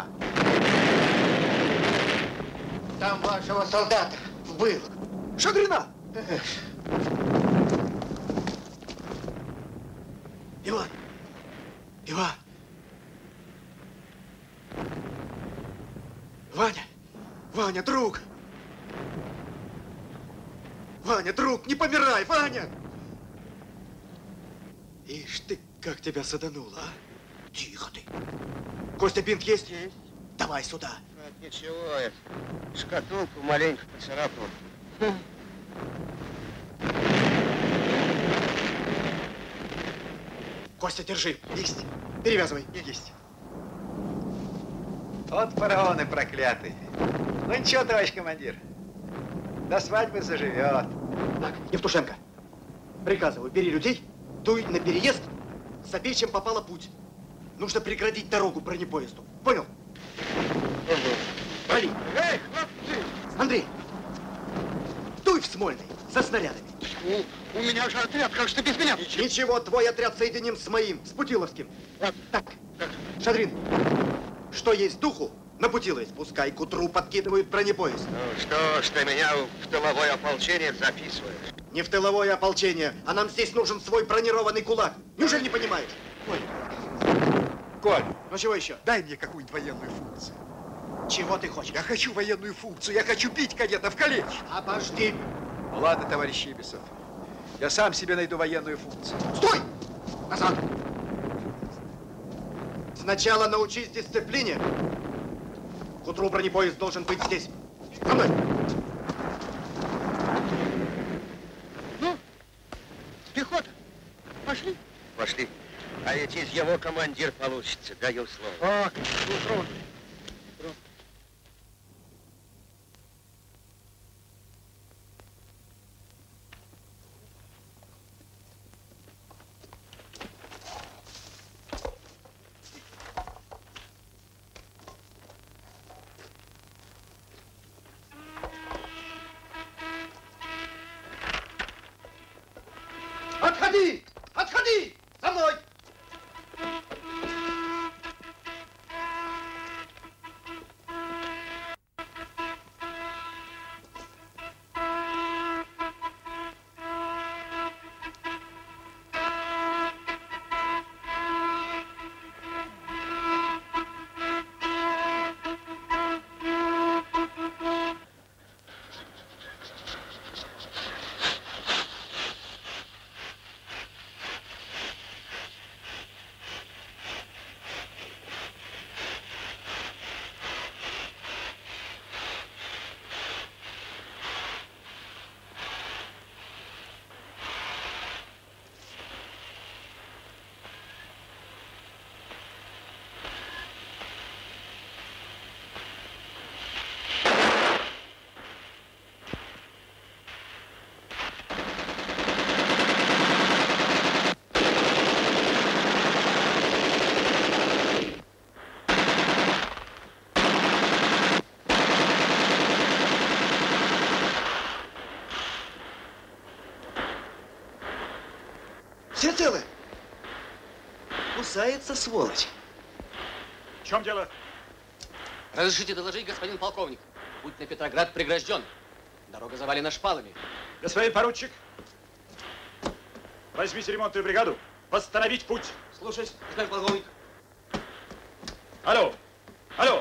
Там вашего солдата был. Шагрина! Иван! Иван! Ваня! Ваня, друг! Ваня, друг, не помирай, Ваня! Ишь ты, как тебя садануло, а? Тихо ты. Костя, бинт есть? Есть. Давай сюда. Ничего, это шкатулку маленько поцарапал. Костя, держи. Есть. Перевязывай. Есть. Вот фараоны проклятые. Ну ничего, товарищ командир. До свадьбы заживет. Так, Евтушенко, приказываю, бери людей, дуй на переезд, забей, чем попало путь. Нужно преградить дорогу бронепоезду. Понял? Вали. Эй, хлопцы! Андрей, дуй в Смольный за снарядами. У меня же отряд, как же ты без меня? Ничего, твой отряд соединим с моим, с Путиловским. Ладно. Так, Шадрин, что есть духу, на Путиловец пускай к утру подкидывают бронепоезд. Ну что ж ты меня в тыловое ополчение записываешь? Не в тыловое ополчение, а нам здесь нужен свой бронированный кулак. Неужели не понимаешь? Ой. Коль, ну чего еще? Дай мне какую-нибудь военную функцию. Чего ты хочешь? Я хочу военную функцию, я хочу бить кадетов, калечь. Обожди. Ну ладно, товарищ Ибисов, я сам себе найду военную функцию. Стой! Назад! Сначала научись дисциплине. К утру бронепоезд должен быть здесь. За мной! Ну, пехота, пошли. Пошли. А ведь из его командир получится, даю слово. Так, утром. Отходи! Отходи! За мной! Все целы? Кусается, сволочь. В чем дело? Разрешите доложить, господин полковник. Путь на Петроград прегражден. Дорога завалена шпалами. Господин поручик, возьмите ремонтную бригаду. Восстановить путь. Слушаюсь, господин полковник. Алло! Алло!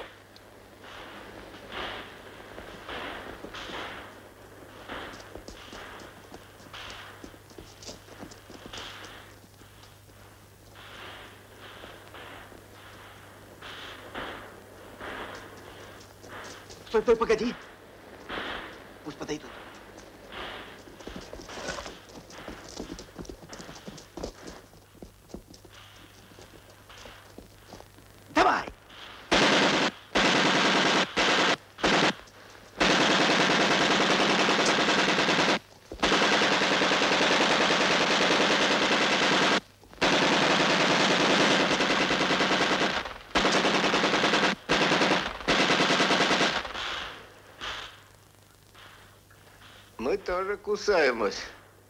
Стой, стой, погоди. Пусть подойдут. Давай! Мы тоже кусаемся.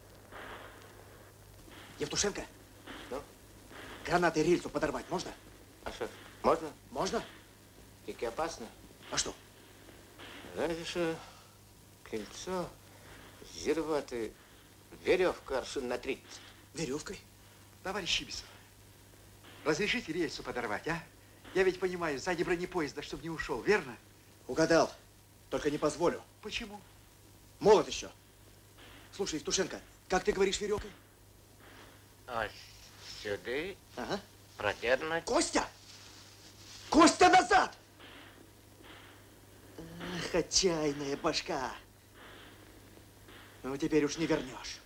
Евтушенко? Ну? Гранатой рельсу подорвать можно? А что, можно? Можно? Тільки опасно. А что? Разве що кільцо зірвати веревку аршин на 30. Веревкой? Товарищ Чибисов, разрешите рельсу подорвать, а? Я ведь понимаю, сзади бронепоезда, чтобы не ушел, верно? Угадал. Только не позволю. Почему? Молод еще. Слушай, Евтушенко, как ты говоришь веревкой? А сюда ага. Продернуть. Костя! Костя, назад! Ах, отчаянная башка. Ну, теперь уж не вернешь.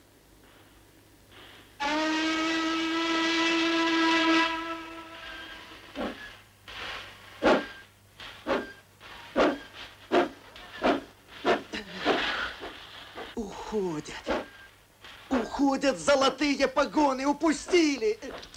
Уходят. Уходят золотые погоны, упустили.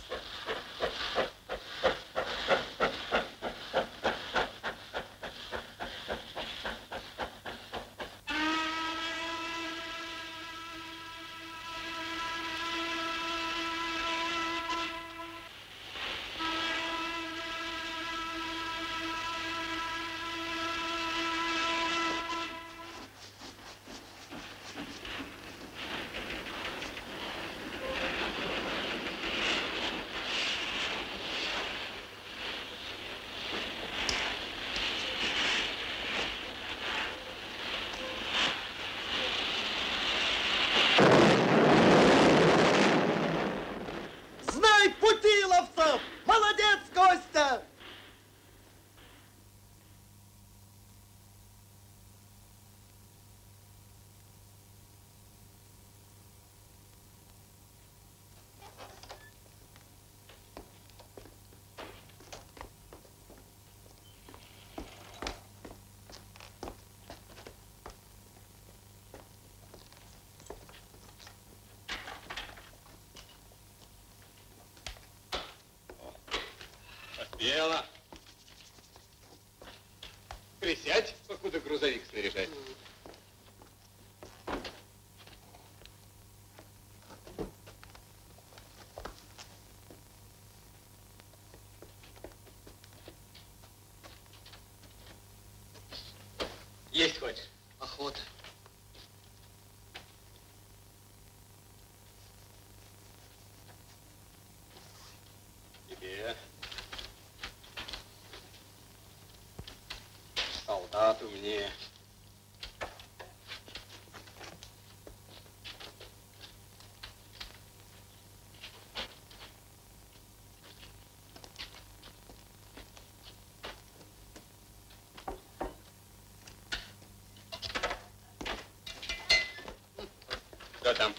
Молодец, Костя! Дело. Присядь, покуда грузовик снаряжать. Есть хочешь? Охота. Тебе. Солдату мне. Что там?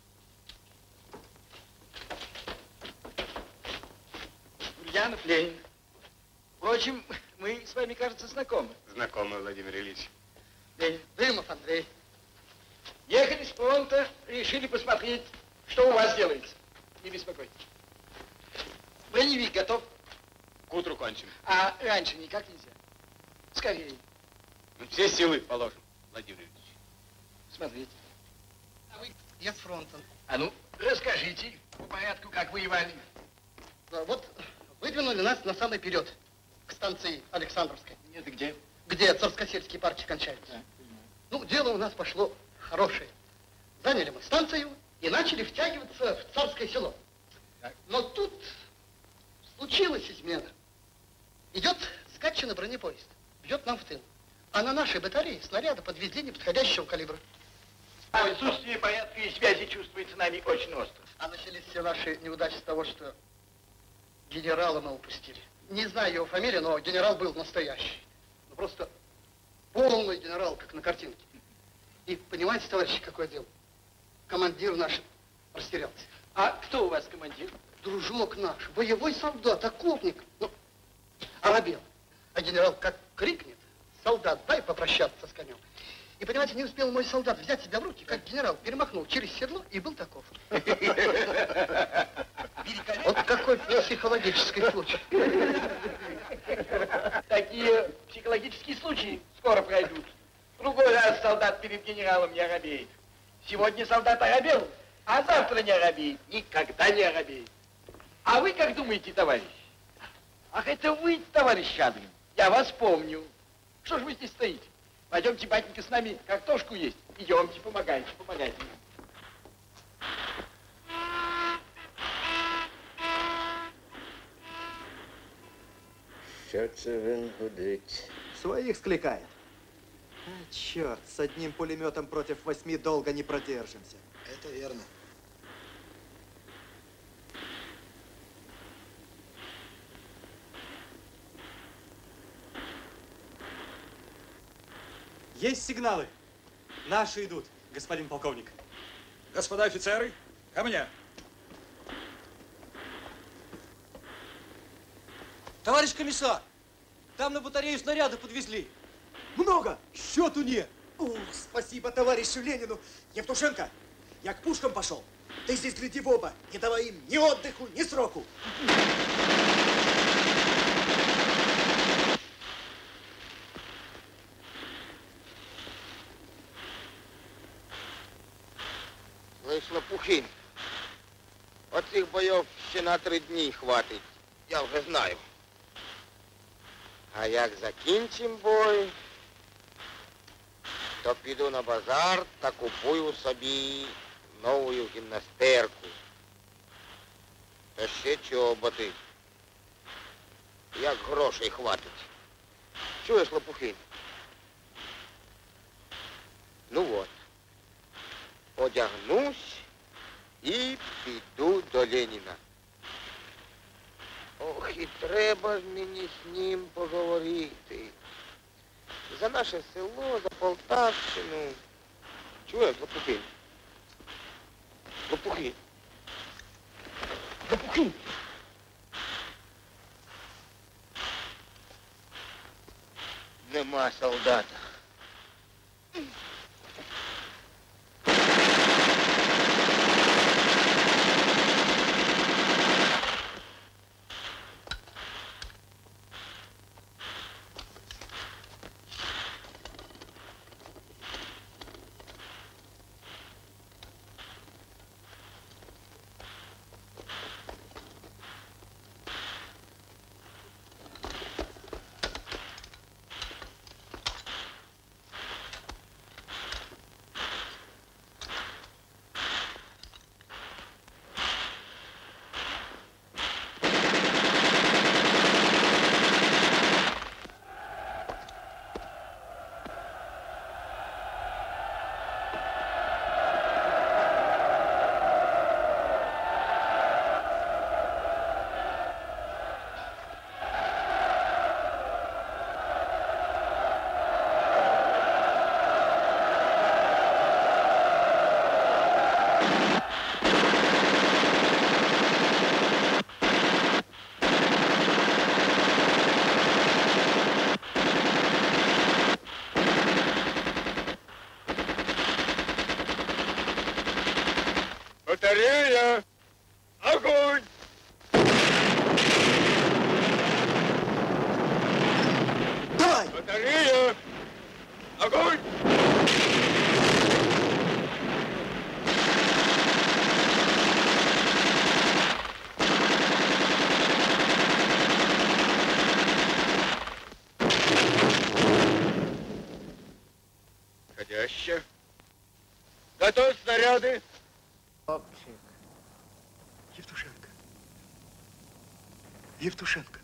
Ульянов Ленин. Впрочем, мы с вами, кажется, знакомы. Знакомый, Владимир Ильич. Ленин, Дымов Андрей. Ехали с фронта, решили посмотреть, что у вас делается. Не беспокойтесь. Броневик готов. К утру кончим. А раньше никак нельзя. Скорее. Все силы положим, Владимир Ильич. Смотрите. А вы Я с фронта. А ну, расскажите по порядку, как воевали. Да, вот выдвинули нас на самый вперед, к станции Александровской. Это где? Где царскосельские парки кончаются. Да. Ну, дело у нас пошло хорошее. Заняли мы станцию и начали втягиваться в Царское село. Так. Но тут случилась измена. Идет скачанный бронепоезд, бьет нам в тыл. А на нашей батарее снаряды подвезли неподходящего калибра. Отсутствие порядка и связи чувствуется нами очень остро. А начались все наши неудачи с того, что генерала мы упустили. Не знаю его фамилию, но генерал был настоящий. Ну, просто полный генерал, как на картинке. И понимаете, товарищи, какое дело? Командир наш растерялся. А кто у вас командир? Дружок наш, боевой солдат, окопник. Ну, оробел. А генерал как крикнет: солдат, дай попрощаться с конем. И, понимаете, не успел мой солдат взять себя в руки, как генерал перемахнул через седло и был таков. Вот какой психологический случай. Такие психологические случаи скоро пройдут. Другой раз солдат перед генералом не оробеет. Сегодня солдат оробел, а завтра не оробеет. Никогда не оробеет. А вы как думаете, товарищ? Ах, это вы, товарищ Щадрин. Я вас помню. Что ж вы здесь стоите? Пойдемте, батенька, с нами картошку есть. Идемте, помогайте, помогайте. Что це він гудить? Своих скликает. А, черт, с одним пулеметом против 8 долго не продержимся. Это верно. Есть сигналы. Наши идут, господин полковник. Господа офицеры, ко мне. Товарищ комиссар, там на батарею снаряды подвезли. Много, счету нет. Ух, спасибо товарищу Ленину. Евтушенко, я к пушкам пошел. Ты здесь гляди в оба. Не давай им ни отдыху, ни сроку. Слышь, Лопухин, оцих бойов ще на 3 дні хватить. Я вже знаю. А як закінчим бой, то піду на базар та купую собі нову гімнастерку. Та ще чоботи. Як грошей хватить. Чуєш, Лопухин? Ну от. Одягнусь і піду до Леніна. Ох, і треба ж мені з ним поговорити. За наше село, за Полтавщину. Чуєш, Лопухин? Лопухин. Лопухин. Нема солдата. Батарея! Огонь! Давай! Батарея! Огонь! подходяще. Готовь снаряды. Хлопчик. Евтушенко. Евтушенко.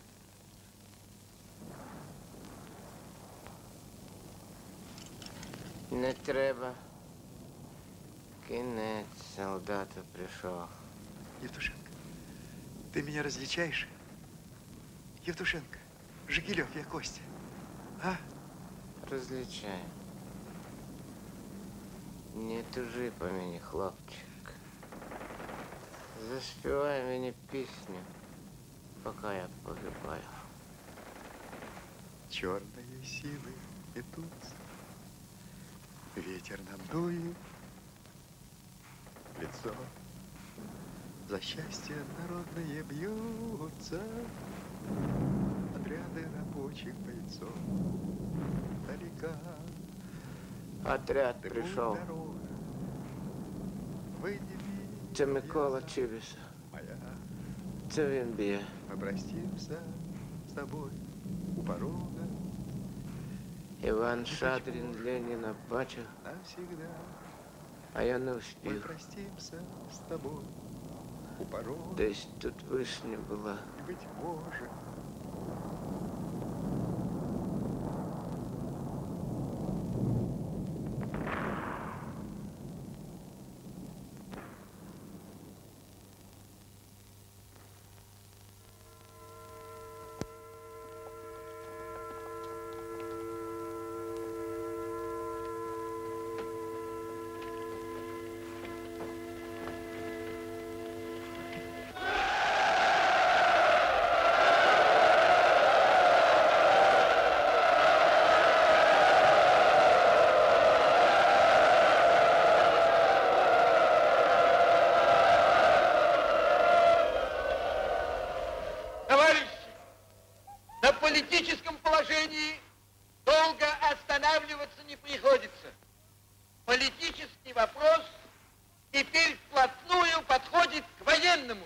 Не треба. Кінець, солдата прийшов. Евтушенко, ты меня различаешь? Евтушенко, Жигилев, я Костя. А? Розлічаю. Не тужи по мені, хлопчик. Заспівай мені пісню, поки я погибаю. Черные силы идут, ветер нам дует в лицо. За счастье народное бьются отряды рабочих бойцов. Далека Отряд прийшов. Це Микола Чибіс. Це він б'є. Мы простимся с тобой у порога. Іван Шадрін Леніна бачив, Навсегда а я не мы встиг. простимся с тобой у порога. Десь тут вишня була. И, быть может, На политическом положении долго останавливаться не приходится. Политический вопрос теперь вплотную подходит к военному.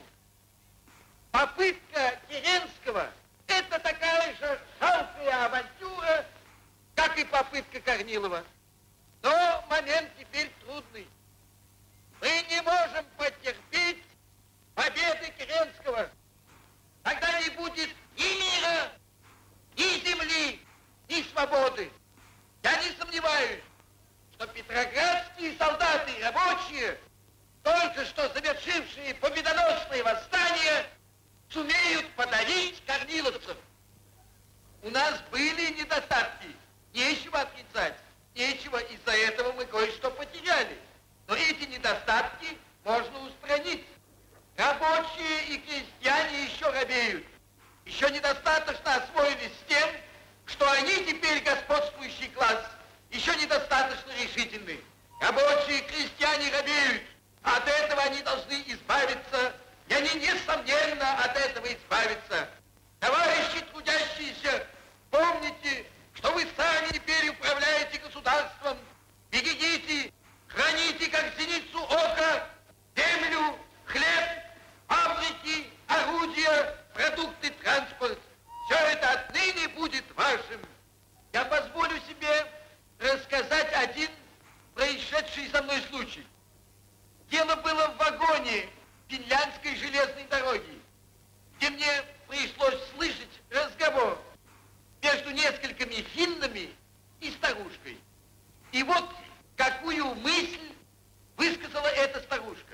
Попытка Керенского – это такая же жалкая авантюра, как и попытка Корнилова. Но момент теперь трудный. Мы не можем потерпеть победы Керенского. Тогда не будет ни мира, ни земли, ни свободы. Я не сомневаюсь, что петроградские солдаты и рабочие, только что завершившие победоносное восстание, сумеют подавить корниловцев. У нас были недостатки, нечего отрицать, нечего, из-за этого мы кое-что потеряли. Но эти недостатки можно устранить. Рабочие и крестьяне еще робеют, еще недостаточно освоились с тем, что они теперь господствующий класс, еще недостаточно решительны. Рабочие и крестьяне робеют, от этого они должны избавиться, и они, несомненно, от этого избавятся. Товарищи трудящиеся, помните, что вы сами теперь управляете государством, берегите, храните, как зеницу ока, землю, хлеб, фабрики, орудия, продукты, транспорт. Все это отныне будет вашим. Я позволю себе рассказать один происшедший со мной случай. Дело было в вагоне финляндской железной дороги, где мне пришлось слышать разговор между несколькими финнами и старушкой. И вот какую мысль высказала эта старушка.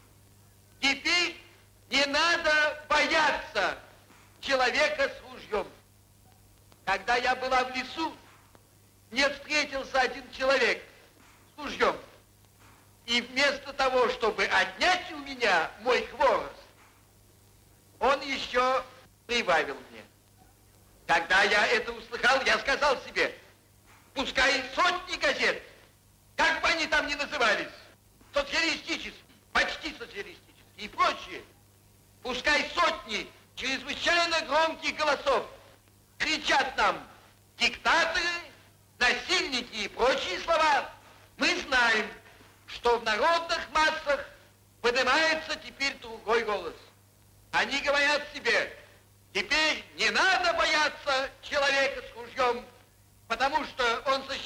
Теперь не надо бояться человека с ружьем. Когда я была в лесу, мне встретился один человек с ружьем. И вместо того, чтобы отнять у меня мой хворост, он еще прибавил мне. Когда я это услыхал, я сказал себе, пускай сотни газет, как бы они там ни назывались, социалистические, почти социалистические и прочие, пускай сотни чрезвычайно громких голосов кричат нам диктаторы, насильники и прочие слова, мы знаем, что в народных массах поднимается теперь другой голос. Они говорят себе, теперь не надо бояться человека с ружьем, потому что он